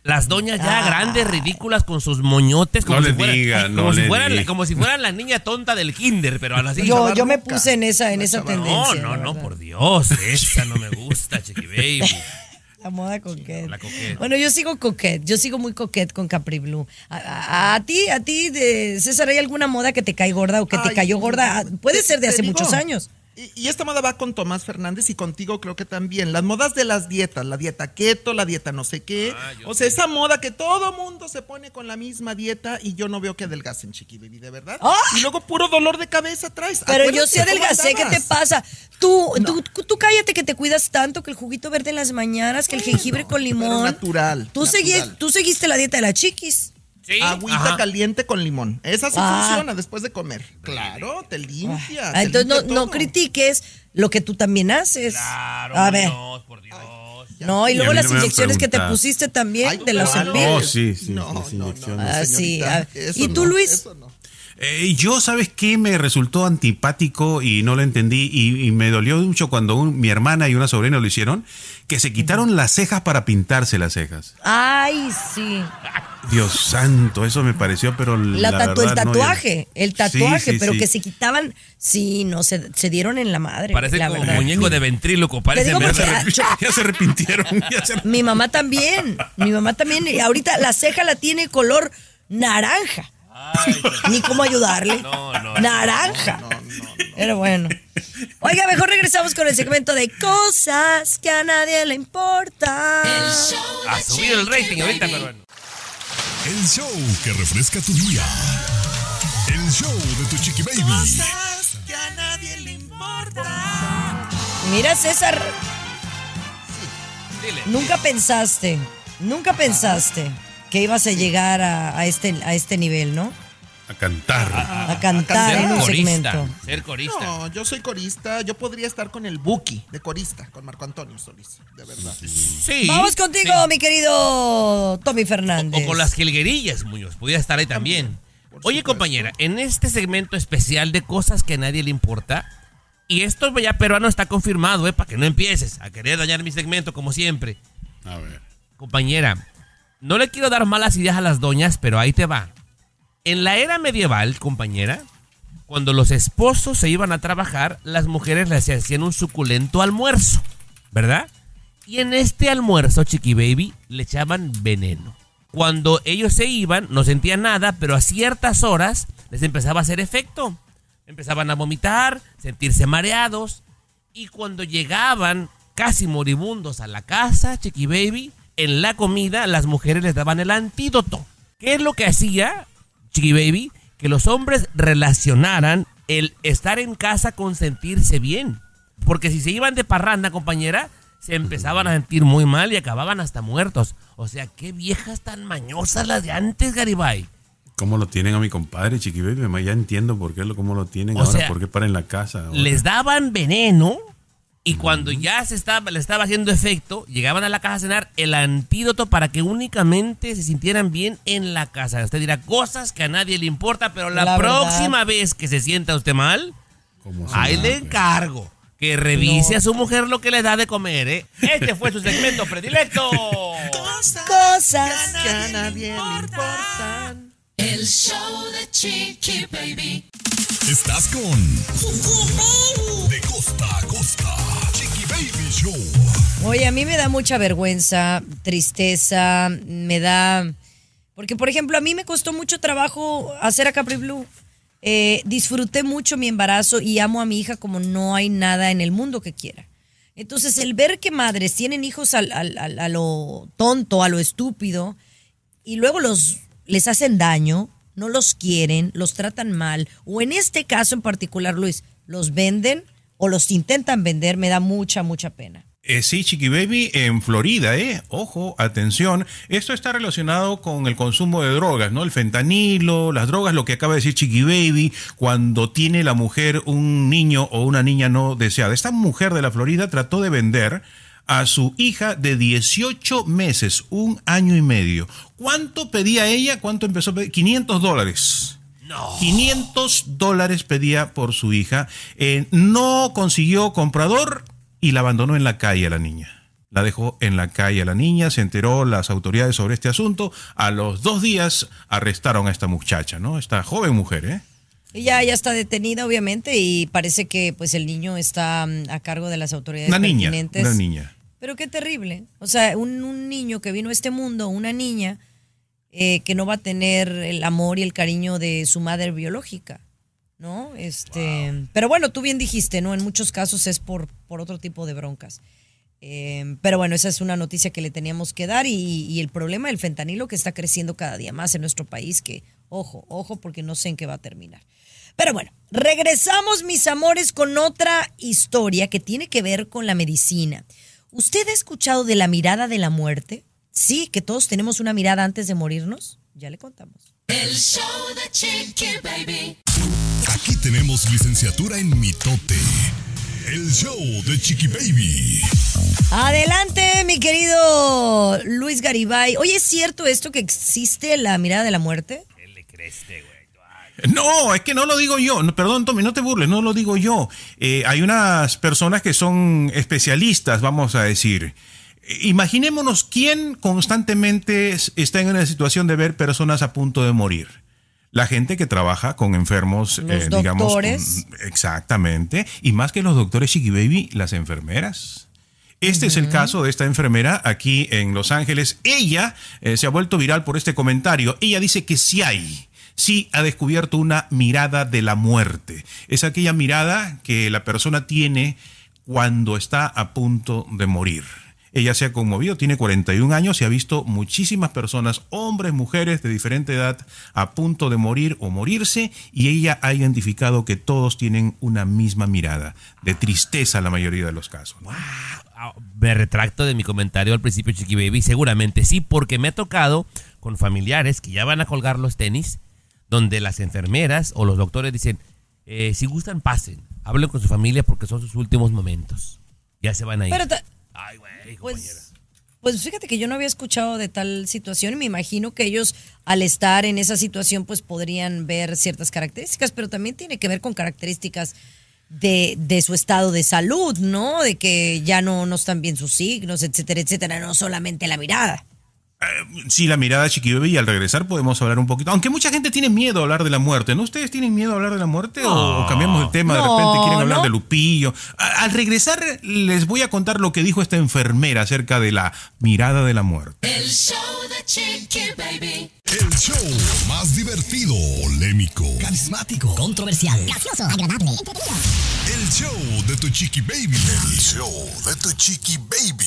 Las doñas ya ah. grandes, ridículas, con sus moñotes, como, no si, le fueran, diga, como, no si le fueran, diga. como si fueran la niña tonta del kinder, pero así. Yo, yo me puse en esa, en esa tendencia. No, no, no, por Dios, esa no me gusta, Chiqui Baby. La moda coquette. La coquette. Bueno, yo sigo coquette, yo sigo muy coquette con Capri Blue. A, a, a ti, a ti, de César, ¿hay alguna moda que te cae gorda o que Ay, te cayó gorda? Puede te, ser de hace digo, muchos años. Y, y esta moda va con Tomás Fernández y contigo creo que también. Las modas de las dietas, la dieta keto, la dieta no sé qué. Ah, o sea, sé. esa moda que todo mundo se pone con la misma dieta y yo no veo que adelgacen, Chiqui Baby, de verdad. ¡Ah! Y luego puro dolor de cabeza traes. Pero yo sí adelgacé, ¿qué te pasa? Tú, no. tú, tú cállate que te cuidas tanto, que el juguito verde en las mañanas, que el jengibre no, con limón. Natural. Tú, natural. Segui, tú seguiste la dieta de la Chiquis. ¿Sí? Agüita Ajá. caliente con limón. Esa sí ah. funciona después de comer. Claro, te limpia. Ah. Te Entonces limpia no, todo. no critiques lo que tú también haces. Claro, a ver. Dios, por Dios. Ay, no, y luego y las no inyecciones que te pusiste también Ay, de los envíos. Oh, sí, sí, no, las no, inyecciones. no, no, ah, sí. ah. ¿Y tú, no, Luis? Eso no. Eh, yo, ¿sabes qué? Me resultó antipático y no lo entendí y, y me dolió mucho cuando un, mi hermana y una sobrina lo hicieron, que se quitaron las cejas para pintarse las cejas. Ay, sí. Dios santo, eso me pareció, pero la, la tatu verdad, el tatuaje, no, el tatuaje, sí, sí, pero sí. que se quitaban, sí, no, se, se dieron en la madre. Parece la como verdad. muñeco de ventríloco, parece. Ya se, ya se arrepintieron. Ya se... Mi mamá también, mi mamá también, y ahorita la ceja la tiene color naranja. Ay, ni cómo ayudarle. No, no, naranja. No, no, no, no. Pero bueno. Oiga, mejor regresamos con el segmento de cosas que a nadie le importan. Ha subido el rating ahorita, pero bueno. El show que refresca tu día. El show de tu Chiqui Baby. Cosas que a nadie le importan. Mira, César. Sí. Dile. Nunca pensaste, nunca pensaste ah. que ibas a sí. llegar a, a, este, a este nivel, ¿no? A cantar. A, a, a cantar en un corista, segmento. Ser corista. No, yo soy corista. Yo podría estar con el Buki de corista, con Marco Antonio Solís, de verdad. Sí. Vamos contigo, sí. mi querido Tommy Fernández. O, o con las jilguerillas, Muñoz. Podría estar ahí también. también. Oye, supuesto. compañera, en este segmento especial de cosas que a nadie le importa, y esto ya peruano está confirmado, ¿eh? Para que no empieces a querer dañar mi segmento como siempre. A ver. Compañera, no le quiero dar malas ideas a las doñas, pero ahí te va. En la era medieval, compañera, cuando los esposos se iban a trabajar, las mujeres les hacían un suculento almuerzo, ¿verdad? Y en este almuerzo, Chiqui Baby, le echaban veneno. Cuando ellos se iban, no sentían nada, pero a ciertas horas les empezaba a hacer efecto. Empezaban a vomitar, sentirse mareados, y cuando llegaban casi moribundos a la casa, Chiqui Baby, en la comida las mujeres les daban el antídoto. ¿Qué es lo que hacía, Chiqui Baby? Que los hombres relacionaran el estar en casa con sentirse bien. Porque si se iban de parranda, compañera, se empezaban a sentir muy mal y acababan hasta muertos. O sea, qué viejas tan mañosas las de antes, Garibay. ¿Cómo lo tienen a mi compadre, Chiqui Baby? Ya entiendo por qué, cómo lo tienen o ahora, sea, por qué para en la casa. Ahora. Les daban veneno y cuando ya se estaba, le estaba haciendo efecto, llegaban a la casa a cenar el antídoto para que únicamente se sintieran bien en la casa. Usted dirá cosas que a nadie le importa, pero la, la próxima verdad. vez que se sienta usted mal, ahí le encargo que revise no. a su mujer lo que le da de comer, ¿eh? Este fue su segmento predilecto. Cosas, cosas que a nadie le importan. El show de Chiqui Baby. Estás con De Costa a Costa, Chiqui Baby Show. Oye, a mí me da mucha vergüenza, tristeza, me da... Porque, por ejemplo, a mí me costó mucho trabajo hacer a Capri Blue. Eh, disfruté mucho mi embarazo y amo a mi hija como no hay nada en el mundo que quiera. Entonces, el ver que madres tienen hijos al, al, al, a lo tonto, a lo estúpido, y luego los les hacen daño, no los quieren, los tratan mal, o en este caso en particular, Luis, los venden o los intentan vender, me da mucha, mucha pena. Eh, sí, Chiqui Baby, en Florida, eh, ojo, atención, esto está relacionado con el consumo de drogas, ¿no? El fentanilo, las drogas, lo que acaba de decir Chiqui Baby, cuando tiene la mujer un niño o una niña no deseada. Esta mujer de la Florida trató de vender a su hija de dieciocho meses, un año y medio. ¿Cuánto pedía ella? ¿Cuánto empezó a pedir? quinientos dólares. No. quinientos dólares pedía por su hija. Eh, no consiguió comprador y la abandonó en la calle a la niña. La dejó en la calle a la niña, se enteró las autoridades sobre este asunto. A los dos días arrestaron a esta muchacha, ¿no? Esta joven mujer, ¿eh? Ella ya está detenida, obviamente, y parece que pues el niño está um, a cargo de las autoridades una niña, pertinentes. Una niña. Pero qué terrible. O sea, un, un niño que vino a este mundo, una niña eh, que no va a tener el amor y el cariño de su madre biológica, ¿no? Este, wow. Pero bueno, tú bien dijiste, ¿no? En muchos casos es por, por otro tipo de broncas. Eh, pero bueno, esa es una noticia que le teníamos que dar y, y el problema del fentanilo que está creciendo cada día más en nuestro país, que ojo, ojo, porque no sé en qué va a terminar. Pero bueno, regresamos, mis amores, con otra historia que tiene que ver con la medicina. ¿Usted ha escuchado de la mirada de la muerte? Sí, que todos tenemos una mirada antes de morirnos. Ya le contamos. El show de Chiqui Baby. Aquí tenemos licenciatura en mitote. El show de Chiqui Baby. Adelante, mi querido Luis Garibay. Oye, ¿es cierto esto que existe la mirada de la muerte? ¿Qué le crees, güey? No, es que no lo digo yo. No, perdón, Tommy, no te burles, no lo digo yo. Eh, hay unas personas que son especialistas, vamos a decir. Imaginémonos quién constantemente está en una situación de ver personas a punto de morir. La gente que trabaja con enfermos, los eh, digamos. doctores. Con, exactamente. Y más que los doctores, Chiqui Baby, las enfermeras. Este uh-huh. es el caso de esta enfermera aquí en Los Ángeles. Ella eh, se ha vuelto viral por este comentario. Ella dice que sí hay. Sí ha descubierto una mirada de la muerte. Es aquella mirada que la persona tiene cuando está a punto de morir. Ella se ha conmovido, tiene cuarenta y un años y ha visto muchísimas personas, hombres, mujeres de diferente edad, a punto de morir o morirse, y ella ha identificado que todos tienen una misma mirada, de tristeza la mayoría de los casos. Wow. Me retracto de mi comentario al principio, Chiqui Baby. Seguramente sí, porque me ha tocado con familiares que ya van a colgar los tenis, donde las enfermeras o los doctores dicen, eh, si gustan, pasen, hablen con su familia porque son sus últimos momentos. Ya se van a ir. Pero ta- Ay, güey, compañera. Pues, pues fíjate que yo no había escuchado de tal situación y me imagino que ellos al estar en esa situación pues podrían ver ciertas características, pero también tiene que ver con características de, de su estado de salud, ¿no? De que ya no, no están bien sus signos, etcétera, etcétera, no solamente la mirada. Eh, sí, la mirada, Chiqui Baby, y al regresar podemos hablar un poquito. Aunque mucha gente tiene miedo a hablar de la muerte, ¿no? ¿Ustedes tienen miedo a hablar de la muerte no. o cambiamos el tema? No, de repente quieren hablar no. de Lupillo. A, al regresar les voy a contar lo que dijo esta enfermera acerca de la mirada de la muerte. El show de Chiqui Baby. El show más divertido, polémico, carismático, controversial, gracioso, agradable, entretenido. El show de tu Chiqui Baby. El show de tu Chiqui Baby.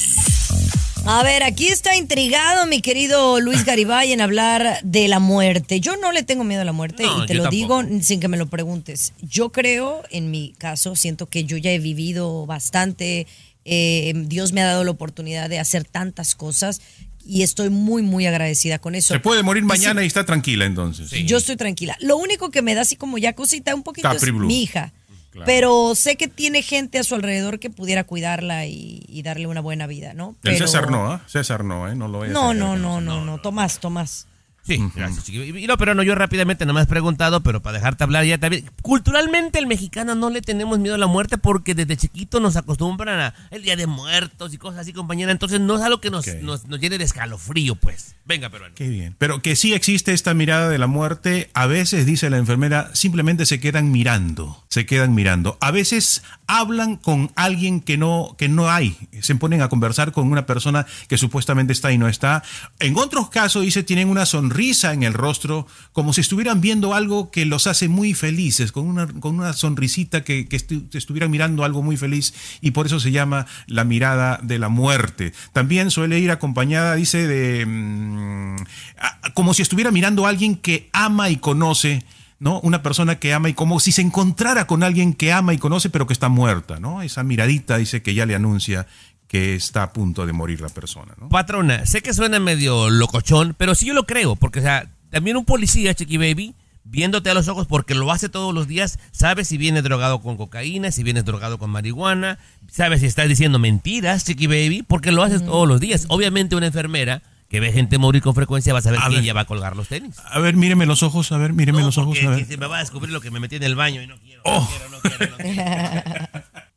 A ver, aquí está intrigado mi querido Luis Garibay en hablar de la muerte. Yo no le tengo miedo a la muerte no, y te lo tampoco. digo sin que me lo preguntes. Yo creo, en mi caso, siento que yo ya he vivido bastante. Eh, Dios me ha dado la oportunidad de hacer tantas cosas y estoy muy, muy agradecida con eso. Se puede morir mañana sí. y está tranquila entonces. Sí. Yo estoy tranquila. Lo único que me da así como ya cosita un poquito Capri es Blue. Mi hija. Claro. Pero sé que tiene gente a su alrededor que pudiera cuidarla y, y darle una buena vida, ¿no? Pero... El César no, ¿eh? César no, ¿eh? No lo voy a No, hacer, no, no, no, no, no. Tomás, Tomás. Sí, gracias, Chiqui. Y no, pero no, yo rápidamente no me has preguntado, pero para dejarte hablar ya también. Culturalmente el mexicano no le tenemos miedo a la muerte porque desde chiquito nos acostumbran a el Día de Muertos y cosas así, compañera. Entonces no es algo que nos, okay. nos, nos llene de escalofrío, pues. Venga, peruano. Qué bien. Pero que sí existe esta mirada de la muerte. A veces, dice la enfermera, simplemente se quedan mirando. Se quedan mirando. A veces hablan con alguien que no, que no hay. Se ponen a conversar con una persona que supuestamente está y no está. En otros casos, dice, tienen una sonrisa risa en el rostro, como si estuvieran viendo algo que los hace muy felices, con una, con una sonrisita que, que estu- estuvieran mirando algo muy feliz, y por eso se llama la mirada de la muerte. También suele ir acompañada, dice, de mmm, a, como si estuviera mirando a alguien que ama y conoce, ¿no? Una persona que ama y como si se encontrara con alguien que ama y conoce, pero que está muerta, ¿no? Esa miradita dice que ya le anuncia que está a punto de morir la persona, ¿no? Patrona, sé que suena medio locochón, pero sí yo lo creo, porque o sea, también un policía, Chiqui Baby, viéndote a los ojos porque lo hace todos los días, sabe si viene drogado con cocaína, si viene drogado con marihuana, sabe si estás diciendo mentiras, Chiqui Baby, porque lo haces mm. todos los días. Obviamente una enfermera que ve gente morir con frecuencia va a saber a que ver, ella va a colgar los tenis. A ver, míreme los ojos, a ver, míreme no, los ojos. A ver. Se me va a descubrir lo que me metí en el baño y no quiero, oh. no quiero, no quiero, no quiero.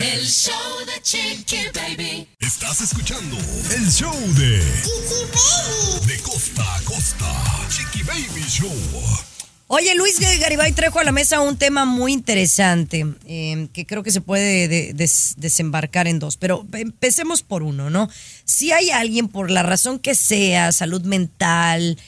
El show de Chiqui Baby. Estás escuchando el show de Chiqui Baby. De costa a costa. Chiqui Baby Show. Oye, Luis Garibay trajo a la mesa un tema muy interesante eh, que creo que se puede de, des, desembarcar en dos, pero empecemos por uno, ¿no? Si hay alguien, por la razón que sea, salud mental,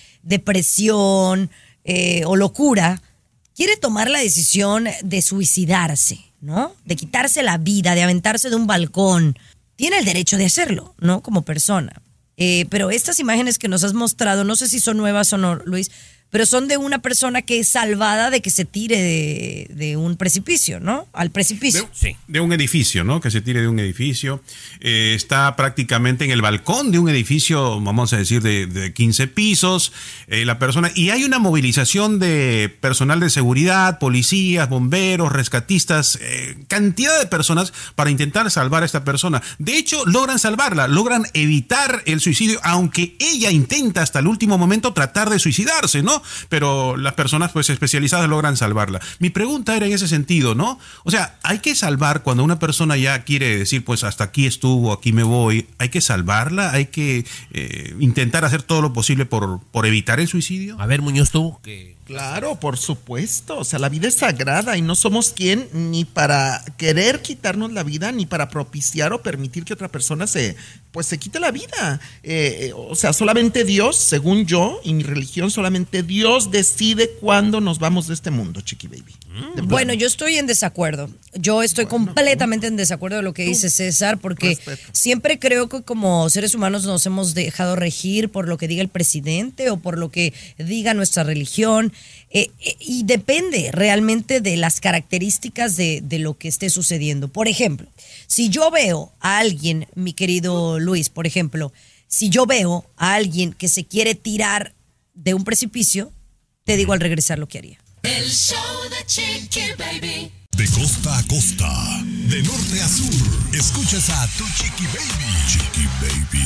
depresión eh, o locura, quiere tomar la decisión de suicidarse, ¿no? De quitarse la vida, de aventarse de un balcón, tiene el derecho de hacerlo, ¿no? Como persona. Eh, pero estas imágenes que nos has mostrado, no sé si son nuevas o no, Luis, pero son de una persona que es salvada de que se tire de, de un precipicio, ¿no? Al precipicio. De, sí. de un edificio, ¿no? Que se tire de un edificio. Eh, está prácticamente en el balcón de un edificio, vamos a decir, de, de quince pisos. Eh, la persona. Y hay una movilización de personal de seguridad, policías, bomberos, rescatistas, eh, cantidad de personas para intentar salvar a esta persona. De hecho, logran salvarla, logran evitar el suicidio, aunque ella intenta hasta el último momento tratar de suicidarse, ¿no? Pero las personas pues especializadas logran salvarla. Mi pregunta era en ese sentido, ¿no? O sea, hay que salvar cuando una persona ya quiere decir, pues hasta aquí estuvo, aquí me voy. Hay que salvarla, hay que eh, intentar hacer todo lo posible por, por evitar el suicidio. A ver, Muñoz, tú que... Claro, por supuesto. O sea, la vida es sagrada y no somos quien ni para querer quitarnos la vida, ni para propiciar o permitir que otra persona se, pues, se quite la vida. Eh, o sea, solamente Dios, según yo y mi religión, solamente Dios decide cuándo nos vamos de este mundo, Chiqui Baby. Mm. Bueno, yo estoy en desacuerdo. Yo estoy bueno, completamente en desacuerdo de lo que dice César, porque respeto. Siempre creo que como seres humanos nos hemos dejado regir por lo que diga el presidente o por lo que diga nuestra religión. Eh, eh, y depende realmente de las características de, de lo que esté sucediendo. Por ejemplo, si yo veo a alguien, mi querido Luis, por ejemplo, si yo veo a alguien que se quiere tirar de un precipicio, te digo al regresar lo que haría. El show de Chiqui Baby. De costa a costa, de norte a sur, escuchas a tu Chiqui Baby. Chiqui Baby.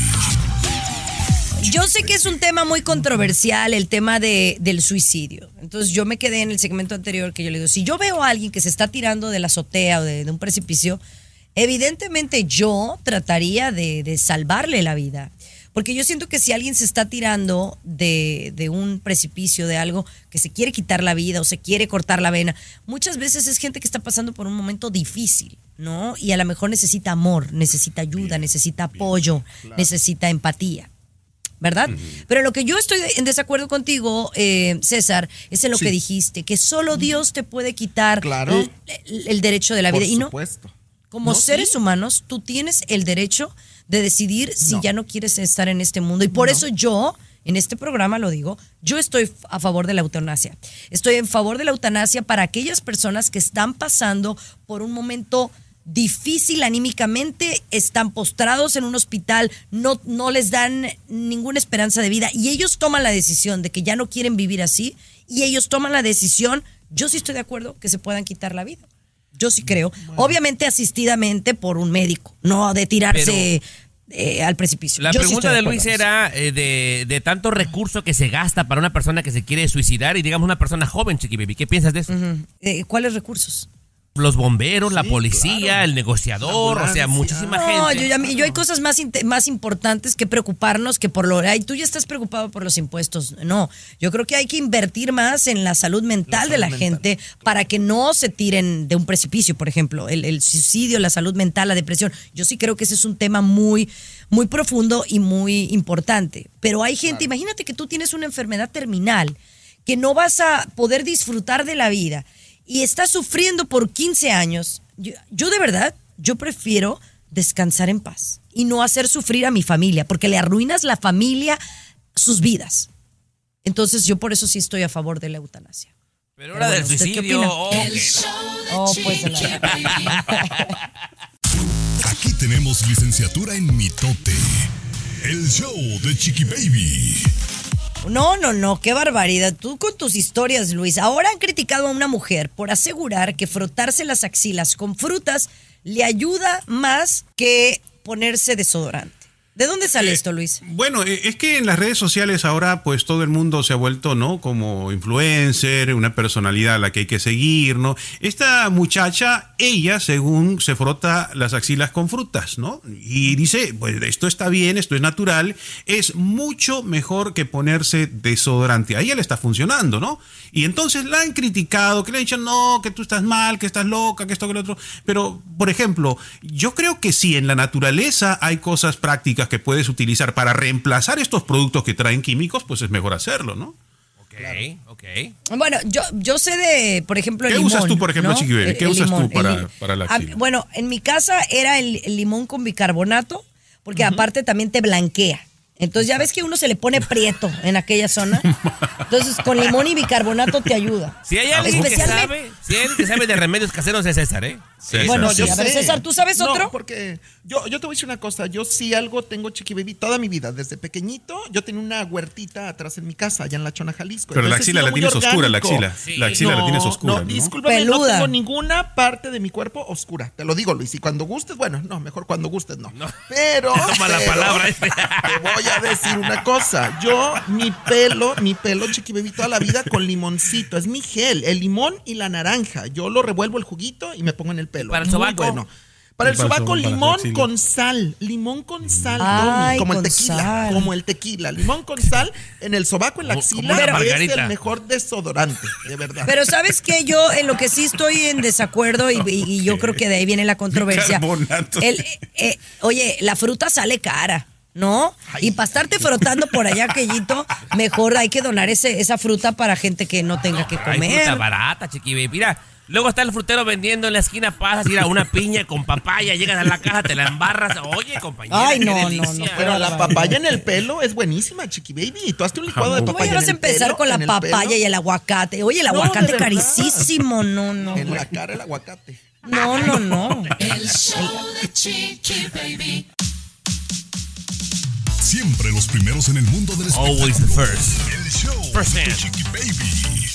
Yo sé que es un tema muy controversial, el tema de, del suicidio. Entonces yo me quedé en el segmento anterior que yo le digo, si yo veo a alguien que se está tirando de la azotea o de, de un precipicio, evidentemente yo trataría de, de salvarle la vida. Porque yo siento que si alguien se está tirando de, de un precipicio, de algo que se quiere quitar la vida o se quiere cortar la vena, muchas veces es gente que está pasando por un momento difícil, ¿no? Y a lo mejor necesita amor, necesita ayuda, bien, necesita apoyo, bien, claro, necesita empatía. ¿Verdad? Uh-huh. Pero lo que yo estoy en desacuerdo contigo, eh, César, es en lo sí. que dijiste, que solo Dios te puede quitar claro. el, el, el derecho de la vida. Por y no, supuesto. como no, seres sí. humanos, tú tienes el derecho de decidir si no. ya no quieres estar en este mundo. Y por no. eso yo, en este programa lo digo, yo estoy a favor de la eutanasia. Estoy en favor de la eutanasia para aquellas personas que están pasando por un momento difícil anímicamente, están postrados en un hospital, no, no les dan ninguna esperanza de vida y ellos toman la decisión de que ya no quieren vivir así y ellos toman la decisión, yo sí estoy de acuerdo que se puedan quitar la vida. Yo sí creo, bueno. obviamente asistidamente por un médico, no de tirarse eh, al precipicio. La yo pregunta sí de, de Luis era eh, de, de tanto recurso que se gasta para una persona que se quiere suicidar y digamos una persona joven, Chiqui Baby. ¿Qué piensas de eso? Uh-huh. eh, ¿Cuáles recursos? Los bomberos, sí, la policía, claro. el negociador, o sea, muchísima no, gente. Yo, ya, yo hay cosas más, más importantes que preocuparnos que por lo... Ay, tú ya estás preocupado por los impuestos. No, yo creo que hay que invertir más en la salud mental la salud de la mental. gente para que no se tiren de un precipicio, por ejemplo. El, el suicidio, la salud mental, la depresión. Yo sí creo que ese es un tema muy, muy profundo y muy importante. Pero hay gente, claro. imagínate que tú tienes una enfermedad terminal, que no vas a poder disfrutar de la vida y estás sufriendo por quince años, yo, yo de verdad, yo prefiero descansar en paz y no hacer sufrir a mi familia, porque le arruinas la familia sus vidas. Entonces yo por eso sí estoy a favor de la eutanasia. Pero ahora del suicidio... Oh, El show de oh, pues Chiqui Baby. Aquí tenemos licenciatura en mitote. El show de Chiqui Baby. No, no, no, qué barbaridad. Tú con tus historias, Luis. Ahora han criticado a una mujer por asegurar que frotarse las axilas con frutas le ayuda más que ponerse desodorante. ¿De dónde sale esto, Luis? Bueno, es que en las redes sociales ahora pues todo el mundo se ha vuelto, ¿no? Como influencer, una personalidad a la que hay que seguir, ¿no? Esta muchacha, ella según se frota las axilas con frutas, ¿no? Y dice, pues esto está bien, esto es natural, es mucho mejor que ponerse desodorante. A ella le está funcionando, ¿no? Y entonces la han criticado, que le han dicho, no, que tú estás mal, que estás loca, que esto, que lo otro. Pero, por ejemplo, yo creo que sí, en la naturaleza hay cosas prácticas que puedes utilizar para reemplazar estos productos que traen químicos, pues es mejor hacerlo, ¿no? Ok, ok. Bueno, yo, yo sé de, por ejemplo, el ¿Qué limón. usas tú, por ejemplo, ¿no? Chiqui Baby? ¿Qué El usas limón, tú para, el- para la Ah, axila? bueno, en mi casa era el, el limón con bicarbonato, porque aparte también te blanquea. Entonces ya ves que uno se le pone prieto en aquella zona. Entonces con limón y bicarbonato te ayuda. Si hay alguien que Especialmente- sabe, si hay alguien que sabe de remedios caseros es César, ¿eh? César. Bueno, No, sí, a ver, César, ¿tú sabes No, otro? porque yo, yo te voy a decir una cosa. Yo sí algo tengo, Chiqui Baby, toda mi vida. Desde pequeñito, yo tenía una huertita atrás en mi casa, allá en La Chona, Jalisco. Pero la Entonces, axila he la sido muy tienes oscura, la orgánico. axila. La axila la tienes oscura, No, ¿no? discúlpame, Peluda. no tengo ninguna parte de mi cuerpo oscura. Te lo digo, Luis. Y cuando gustes, bueno, no, mejor cuando gustes, no. Pero, Toma la pero, palabra este. te voy a decir una cosa. Yo, mi pelo, mi pelo, Chiqui Baby, toda la vida con limoncito. Es mi gel, el limón y la naranja. Yo lo revuelvo el juguito y me pongo en el pelo. ¿Para el Muy sobaco? bueno. Para el Y para el sobaco, sobaco, para la limón axila. con sal. Limón con sal, Ay, Domi, como el con tequila. sal. Como el tequila. Limón con sal en el sobaco, en la Como- axila. como una es margarita. el mejor desodorante, de verdad. Pero ¿sabes qué? Yo en lo que sí estoy en desacuerdo y, y- y yo creo que de ahí viene la controversia. Bicarbonato. El, eh, oye, la fruta sale cara, ¿no? Y para estarte frotando por allá, aquellito, mejor hay que donar ese, esa fruta para gente que no tenga que Hay fruta comer. barata, Chiqui Baby. Mira, luego está el frutero vendiendo en la esquina, pasas, mira, una piña con papaya, llegas a la caja, te la embarras. Oye, compañera, Ay, qué no, no, delicia. no, Pero la papaya en el pelo es buenísima, Chiqui Baby. Tú hazte un licuado de Jamón. ¿Cómo papaya ya vas en a el empezar pelo, con la en el papaya pelo, y el aguacate? Oye, el No, de aguacate verdad. carísimo, no, no. en la cara el aguacate. No, no, no. El show de Chiqui Baby. Siempre los primeros en el mundo del Always espectáculo. the first. El show First de hand. Chiqui Baby.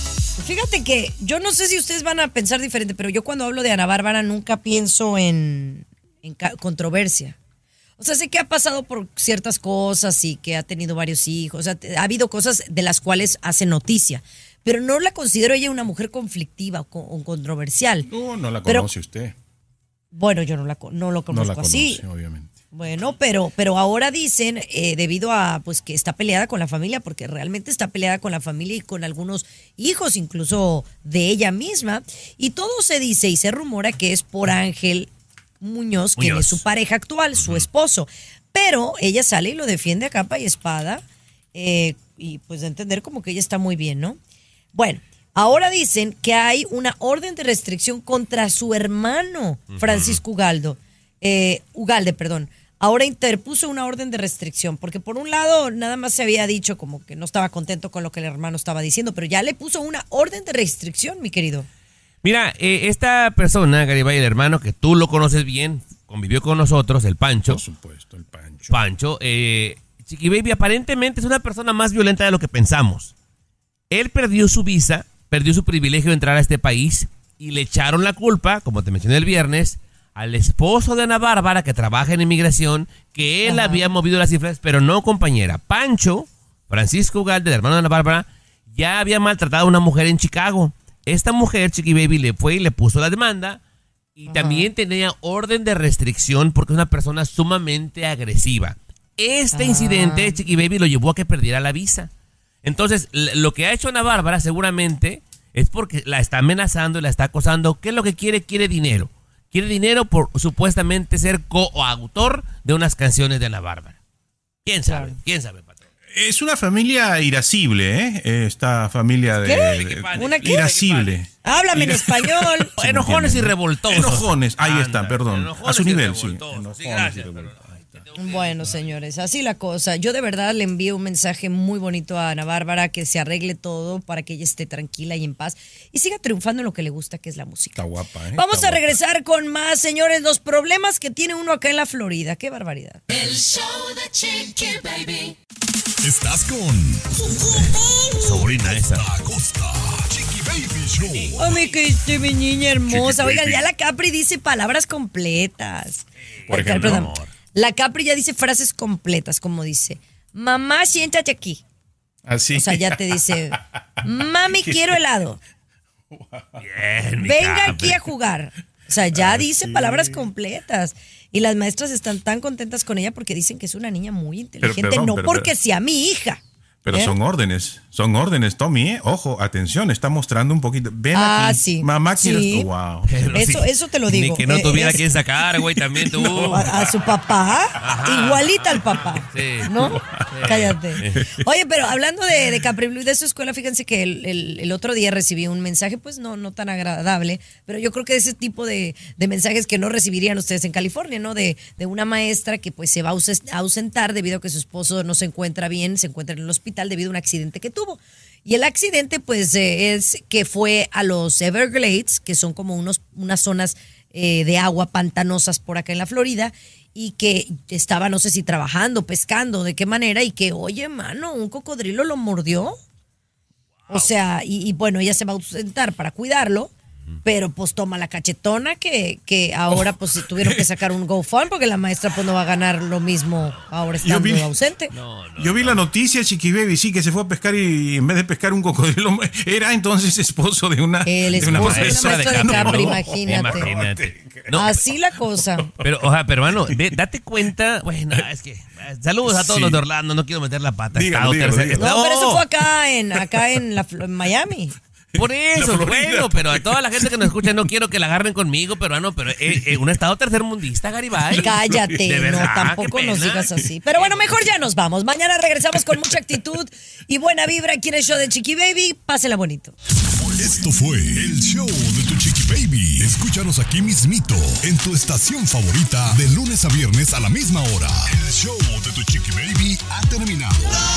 Fíjate que yo no sé si ustedes van a pensar diferente, pero yo cuando hablo de Ana Bárbara nunca pienso en, en ca- controversia. O sea, sé que ha pasado por ciertas cosas y que ha tenido varios hijos. O sea, te- ha habido cosas de las cuales hace noticia. Pero no la considero ella una mujer conflictiva o, co- o controversial. No, no la Pero- conoce usted. Bueno, yo no, la, co- no lo No conozco la así. conoce, obviamente. Bueno, pero, pero ahora dicen, eh, debido a pues que está peleada con la familia, porque realmente está peleada con la familia y con algunos hijos, incluso de ella misma, y todo se dice y se rumora que es por Ángel Muñoz, quien Muñoz. es su pareja actual, su esposo. Pero ella sale y lo defiende a capa y espada, eh, y pues de entender como que ella está muy bien, ¿no? Bueno, ahora dicen que hay una orden de restricción contra su hermano, Francisco Ugaldo, eh, Ugalde, perdón. Ahora interpuso una orden de restricción, porque por un lado nada más se había dicho como que no estaba contento con lo que el hermano estaba diciendo, pero ya le puso una orden de restricción, mi querido. Mira, eh, esta persona, Garibay, el hermano, que tú lo conoces bien, convivió con nosotros, el Pancho. Por supuesto, el Pancho. Pancho, eh, Chiqui Baby aparentemente es una persona más violenta de lo que pensamos. Él perdió su visa, perdió su privilegio de entrar a este país y le echaron la culpa, como te mencioné el viernes, al esposo de Ana Bárbara, que trabaja en inmigración, que él Ajá. había movido las cifras, pero no, compañera. Pancho, Francisco Ugalde, el hermano de Ana Bárbara, ya había maltratado a una mujer en Chicago. Esta mujer, Chiqui Baby, le fue y le puso la demanda y Ajá. también tenía orden de restricción porque es una persona sumamente agresiva. Este Ah. incidente, Chiqui Baby, lo llevó a que perdiera la visa. Entonces, l- lo que ha hecho Ana Bárbara seguramente es porque la está amenazando y la está acosando. ¿Qué es lo que quiere? Quiere dinero. Quiere dinero por supuestamente ser coautor de unas canciones de Ana Bárbara. ¿Quién sabe? Claro. ¿Quién sabe, patrón? Es una familia irascible, ¿eh? Esta familia de... ¿Qué? de- ¿Una qué? Irascible. Háblame en Mira. español. Sí, Enojones y entienden, ¿no? revoltosos. Enojones, ahí Anda, están, perdón. enojones A su y nivel, sí. revoltosos. Enojones Sí, y gracias, revoltosos. pero- Bueno, señores, así la cosa. Yo de verdad le envío un mensaje muy bonito a Ana Bárbara, que se arregle todo para que ella esté tranquila y en paz y siga triunfando en lo que le gusta, que es la música. Está guapa, ¿eh? Vamos Está a guapa. regresar con más, señores, los problemas que tiene uno acá en la Florida. Qué barbaridad. El show de Chiqui Baby. Estás con Sobrina esa. Costa a Costa. Chiqui Baby Show. Ay, mi, que mi niña hermosa. Chiqui Oigan, baby. ya la Capri dice palabras completas. Por Ay, ejemplo, perdón. La Capri ya dice frases completas, como dice, mamá, siéntate aquí. Así. O sea, ya te dice, mami, quiero helado. Bien, mi Venga Capri. aquí a jugar. O sea, ya dice palabras completas. Y las maestras están tan contentas con ella porque dicen que es una niña muy inteligente, perdón, no pero- porque pero- sea mi hija. Pero ¿Eh? son órdenes, son órdenes, Tommy, ¿eh? Ojo, atención, está mostrando un poquito. Ven Ah, aquí, sí. mamá, quiero... Sí. Wow. Pero Eso, sí, eso te lo Ni digo. que no Eh, tuviera es- quien sacar, güey, también tú. A, a su papá, igualita al papá. Sí. ¿No? Cállate. Oye, pero hablando de, de Capri Blue y de su escuela, fíjense que el, el- el otro día recibí un mensaje, pues no, no tan agradable, pero yo creo que ese tipo de, de mensajes que no recibirían ustedes en California, ¿no? De, de una maestra que pues se va a aus- a ausentar debido a que su esposo no se encuentra bien, se encuentra en el hospital debido a un accidente que tuvo. Y el accidente, pues, eh, es que fue a los Everglades, que son como unos, unas zonas eh, de agua pantanosas por acá en la Florida, y que estaba, no sé si trabajando, pescando, de qué manera, y que, oye, mano, un cocodrilo lo mordió. O sea, y, y bueno, ella se va a ausentar para cuidarlo, pero pues toma la cachetona que, que ahora pues si tuvieron que sacar un GoFund porque la maestra pues no va a ganar lo mismo ahora estando vi- ausente. Yo vi la noticia, Chiqui Baby, sí, que se fue a pescar y en vez de pescar un cocodrilo, era entonces esposo de una, El de una esposo de una maestra maestra de Capri, ¿no? imagínate. Imagínate. No, Así la cosa. pero, ojalá, pero hermano, ve, date cuenta. Bueno, es que. eh, Saludos a todos Sí. los de Orlando, no quiero meter la pata. Dígalo, Estado dígalo, tercer- dígalo. No, pero eso fue acá en, acá en, la, Fl- en Miami. Por eso, La Florida. bueno, pero a toda la gente que nos escucha, no quiero que la agarren conmigo, peruano, pero eh, eh, un estado tercermundista, Garibay. Cállate, De no, verdad, tampoco qué nos pena. digas así. Pero bueno, mejor ya nos vamos. Mañana regresamos con mucha actitud y buena vibra aquí en el show de Chiqui Baby. Pásela bonito. Esto fue el show de tu Chiqui Baby. Escúchanos aquí mismito en tu estación favorita de lunes a viernes a la misma hora. El show de tu Chiqui Baby ha terminado.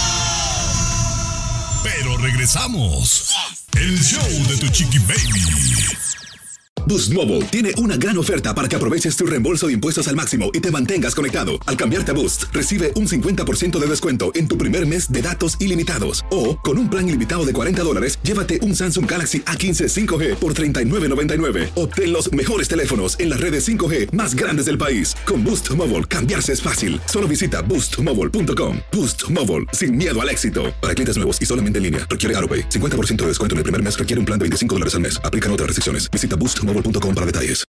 Pero regresamos. El show de tu Chiqui Baby. Boost Mobile tiene una gran oferta para que aproveches tu reembolso de impuestos al máximo y te mantengas conectado. Al cambiarte a Boost, recibe un cincuenta por ciento de descuento en tu primer mes de datos ilimitados. O, con un plan ilimitado de cuarenta dólares, llévate un Samsung Galaxy A quince cinco G por treinta y nueve noventa y nueve. Obtén los mejores teléfonos en las redes cinco G más grandes del país. Con Boost Mobile, cambiarse es fácil. Solo visita boost mobile punto com. Boost Mobile, sin miedo al éxito. Para clientes nuevos y solamente en línea, requiere AutoPay. cincuenta por ciento de descuento en el primer mes requiere un plan de veinticinco dólares al mes. Aplican otras restricciones. Visita boost mobile punto com para detalles.